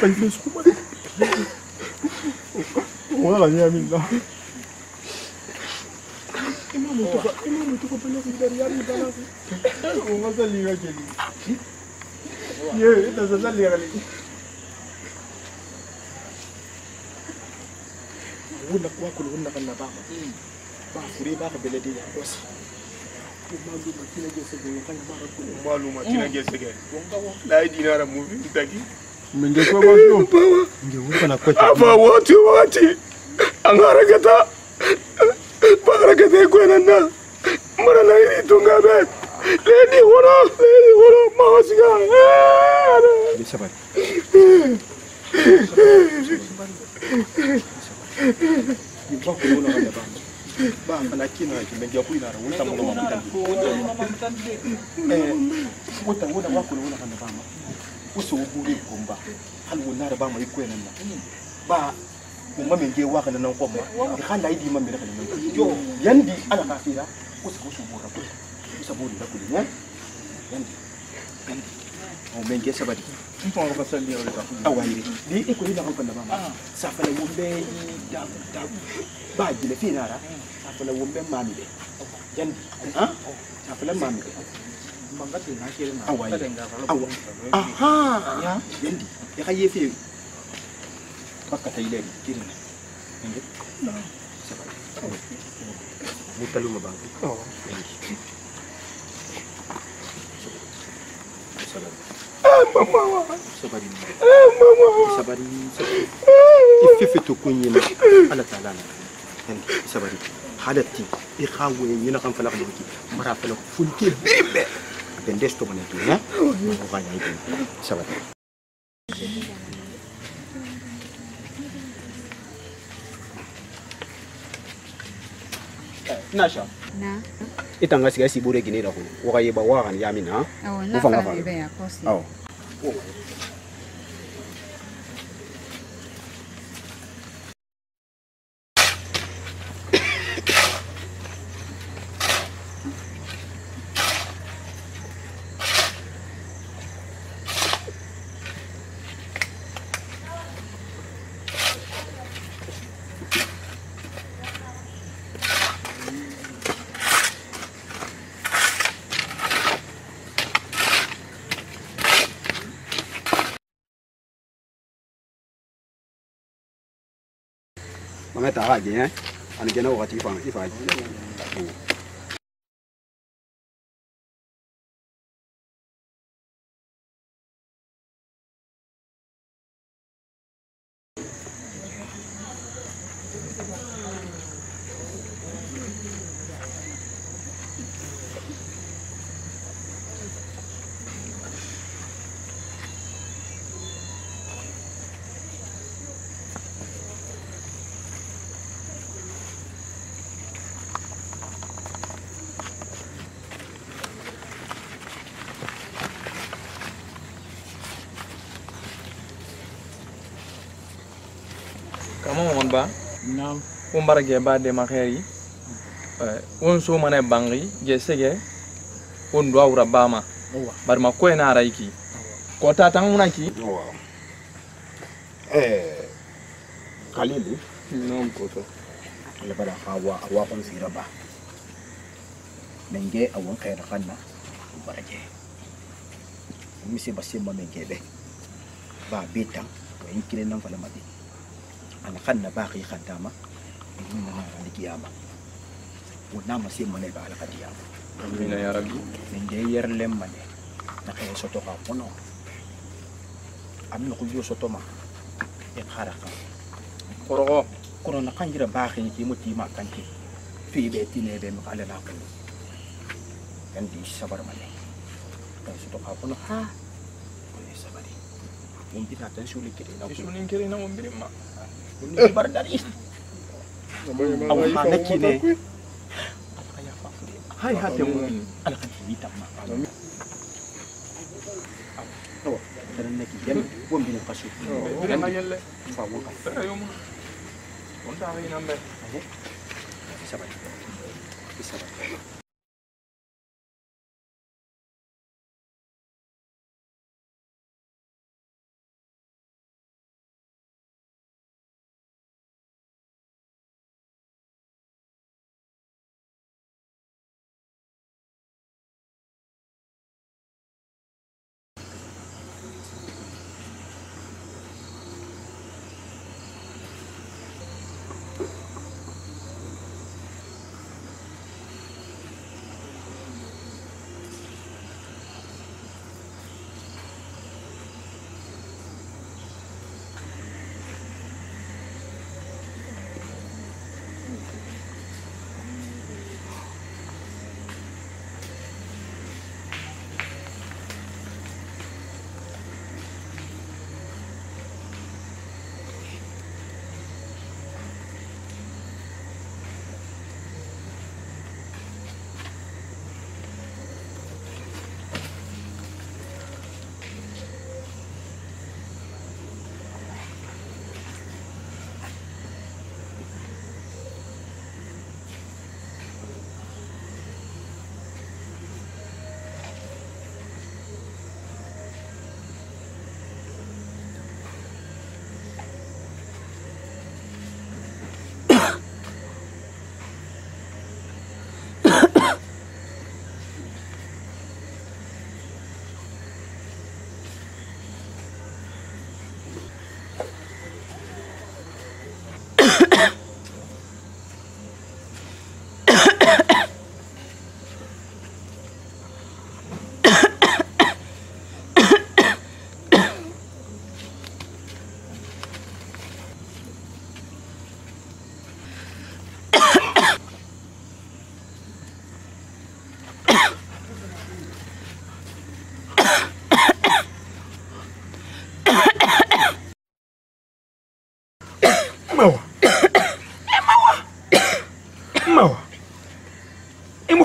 S6: فايز سكوما ولا نعمل لا إمام تبا إمام تبا بلغ دريان بلغ وما زال يجلي يا إنت زال يجلي ولا واكل ولا كنا باما با فري با بلدي بس معلومة كنا جسدنا كنا بارك معلومة كنا جسدنا لا دينار مو في تاكي من جسوا باسو نجوا كنا كتا أبا واتي واتي أنغارا كتا بارا كتا يكون أنا مرة لا يريد تونغا بيت ليدي ورا ليدي ورا ما وسيا بسبب يبغى كلنا هذا بام بام lakini kimeingia kuina unta mlo mapita eh wota wona wako wona kana bama uso uburi komba halu nare bama ikwena na ba umma menje waka nan komba di khanda idi mambe kana nan yo yandi ala kafira uso uso bura ko uso buri da kuli ne yandi yandi o menje sabadi mpo ko salli wala ka awali di ikuli na komba bama safala wumbe da da ba jile finara safala wumbe mami de yandi ha safala mami de mangati na kire na awali awa aha ya yandi ya kaye fi bakka tayle kire na ngi mutalu mabangi oh mama sabari mama sabari ififi to kunyina ala taala sabari halatti ikhawe yina kan fala ko mara fala funke bimbe bendesto mona tu na ko ganya itu sabari nasha
S15: na
S2: itanga siga sibure ginira ko wakaye ba wakan yamin ha
S15: oh na fa ibe ya kosi
S2: oh Mama tak aja ya, anak jenak waktu ifang ifang.
S6: Kamu mon ba nam ko mbarage baade ma xeri euh won so mané bangi je sege won do awra bama bar ma ko na rayki ko ta tan munaki
S2: eh khalili
S6: nom ko to
S2: le bala hawa awa kon sira ba menge awon khair khanna baraje mi se basim ma menge be ba bitam to inkile nan fala mati أنا خلنا باقي خدامة من أنا على القيامة ونام سيم من يبقى على القيامة.
S6: آمين يا ربي.
S2: من جير لمن نخيل سطوها فنو. أمي نقول يو سطوما يتخارق.
S6: كورو.
S2: كورو نكان جرا باقي كي متي ما كان كي في بيتي نبي مقالة ناقل. كان دي صبر مني. كان سطوها فنو ها. كل صبري. ممكن أتنسوا لي كده.
S6: تنسوا لي كده نعم بريما.
S2: Ini berdari. Awak nak kini. Hai hati mu. Anak kita mah. Oh, kerana kita pun bina kasut.
S6: Bina ayelle.
S2: Fawak.
S6: Ayom. Kontak ini nampak.
S2: Sabar. Sabar.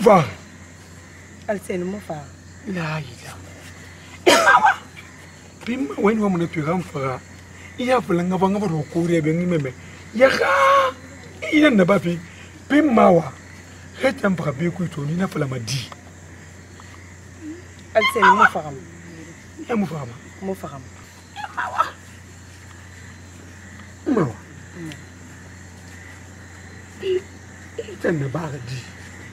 S20: fa
S9: alsen mo fa
S20: la ila bim wen wa mun tu ram fa iya fulanga ba ngaba ro kore be ngimeme ya ga ina na ba fi bim mawa hetam ba be ku to ni na fala madi
S9: alsen mo fa
S20: ya mo fa
S9: mo fa
S20: mawa mawa ita na ba ga di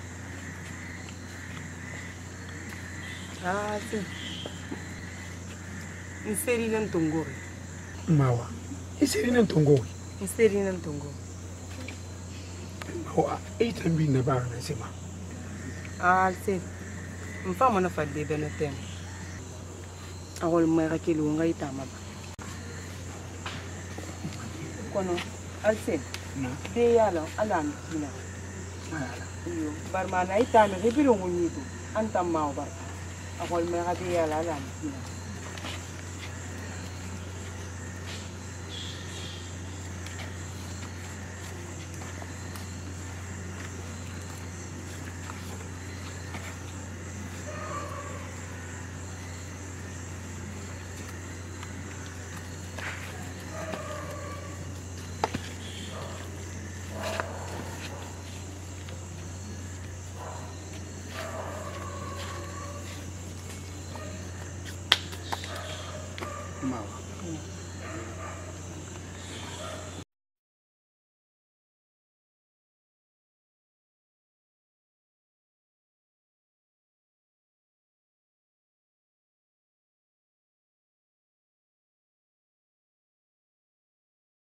S9: ah si inseri nan tongori
S20: mawa inseri nan tongori
S9: inseri nan tongori
S20: mawa ita bi na ba na sima
S9: ah si mfamo na fadde beno tem awol mera kilo ngai tama ba kono alse de yalo ala mi kina iyo barmana ita mi rebiro ngonido antam maw bar awol mera de yalo ala mi kina
S20: mawa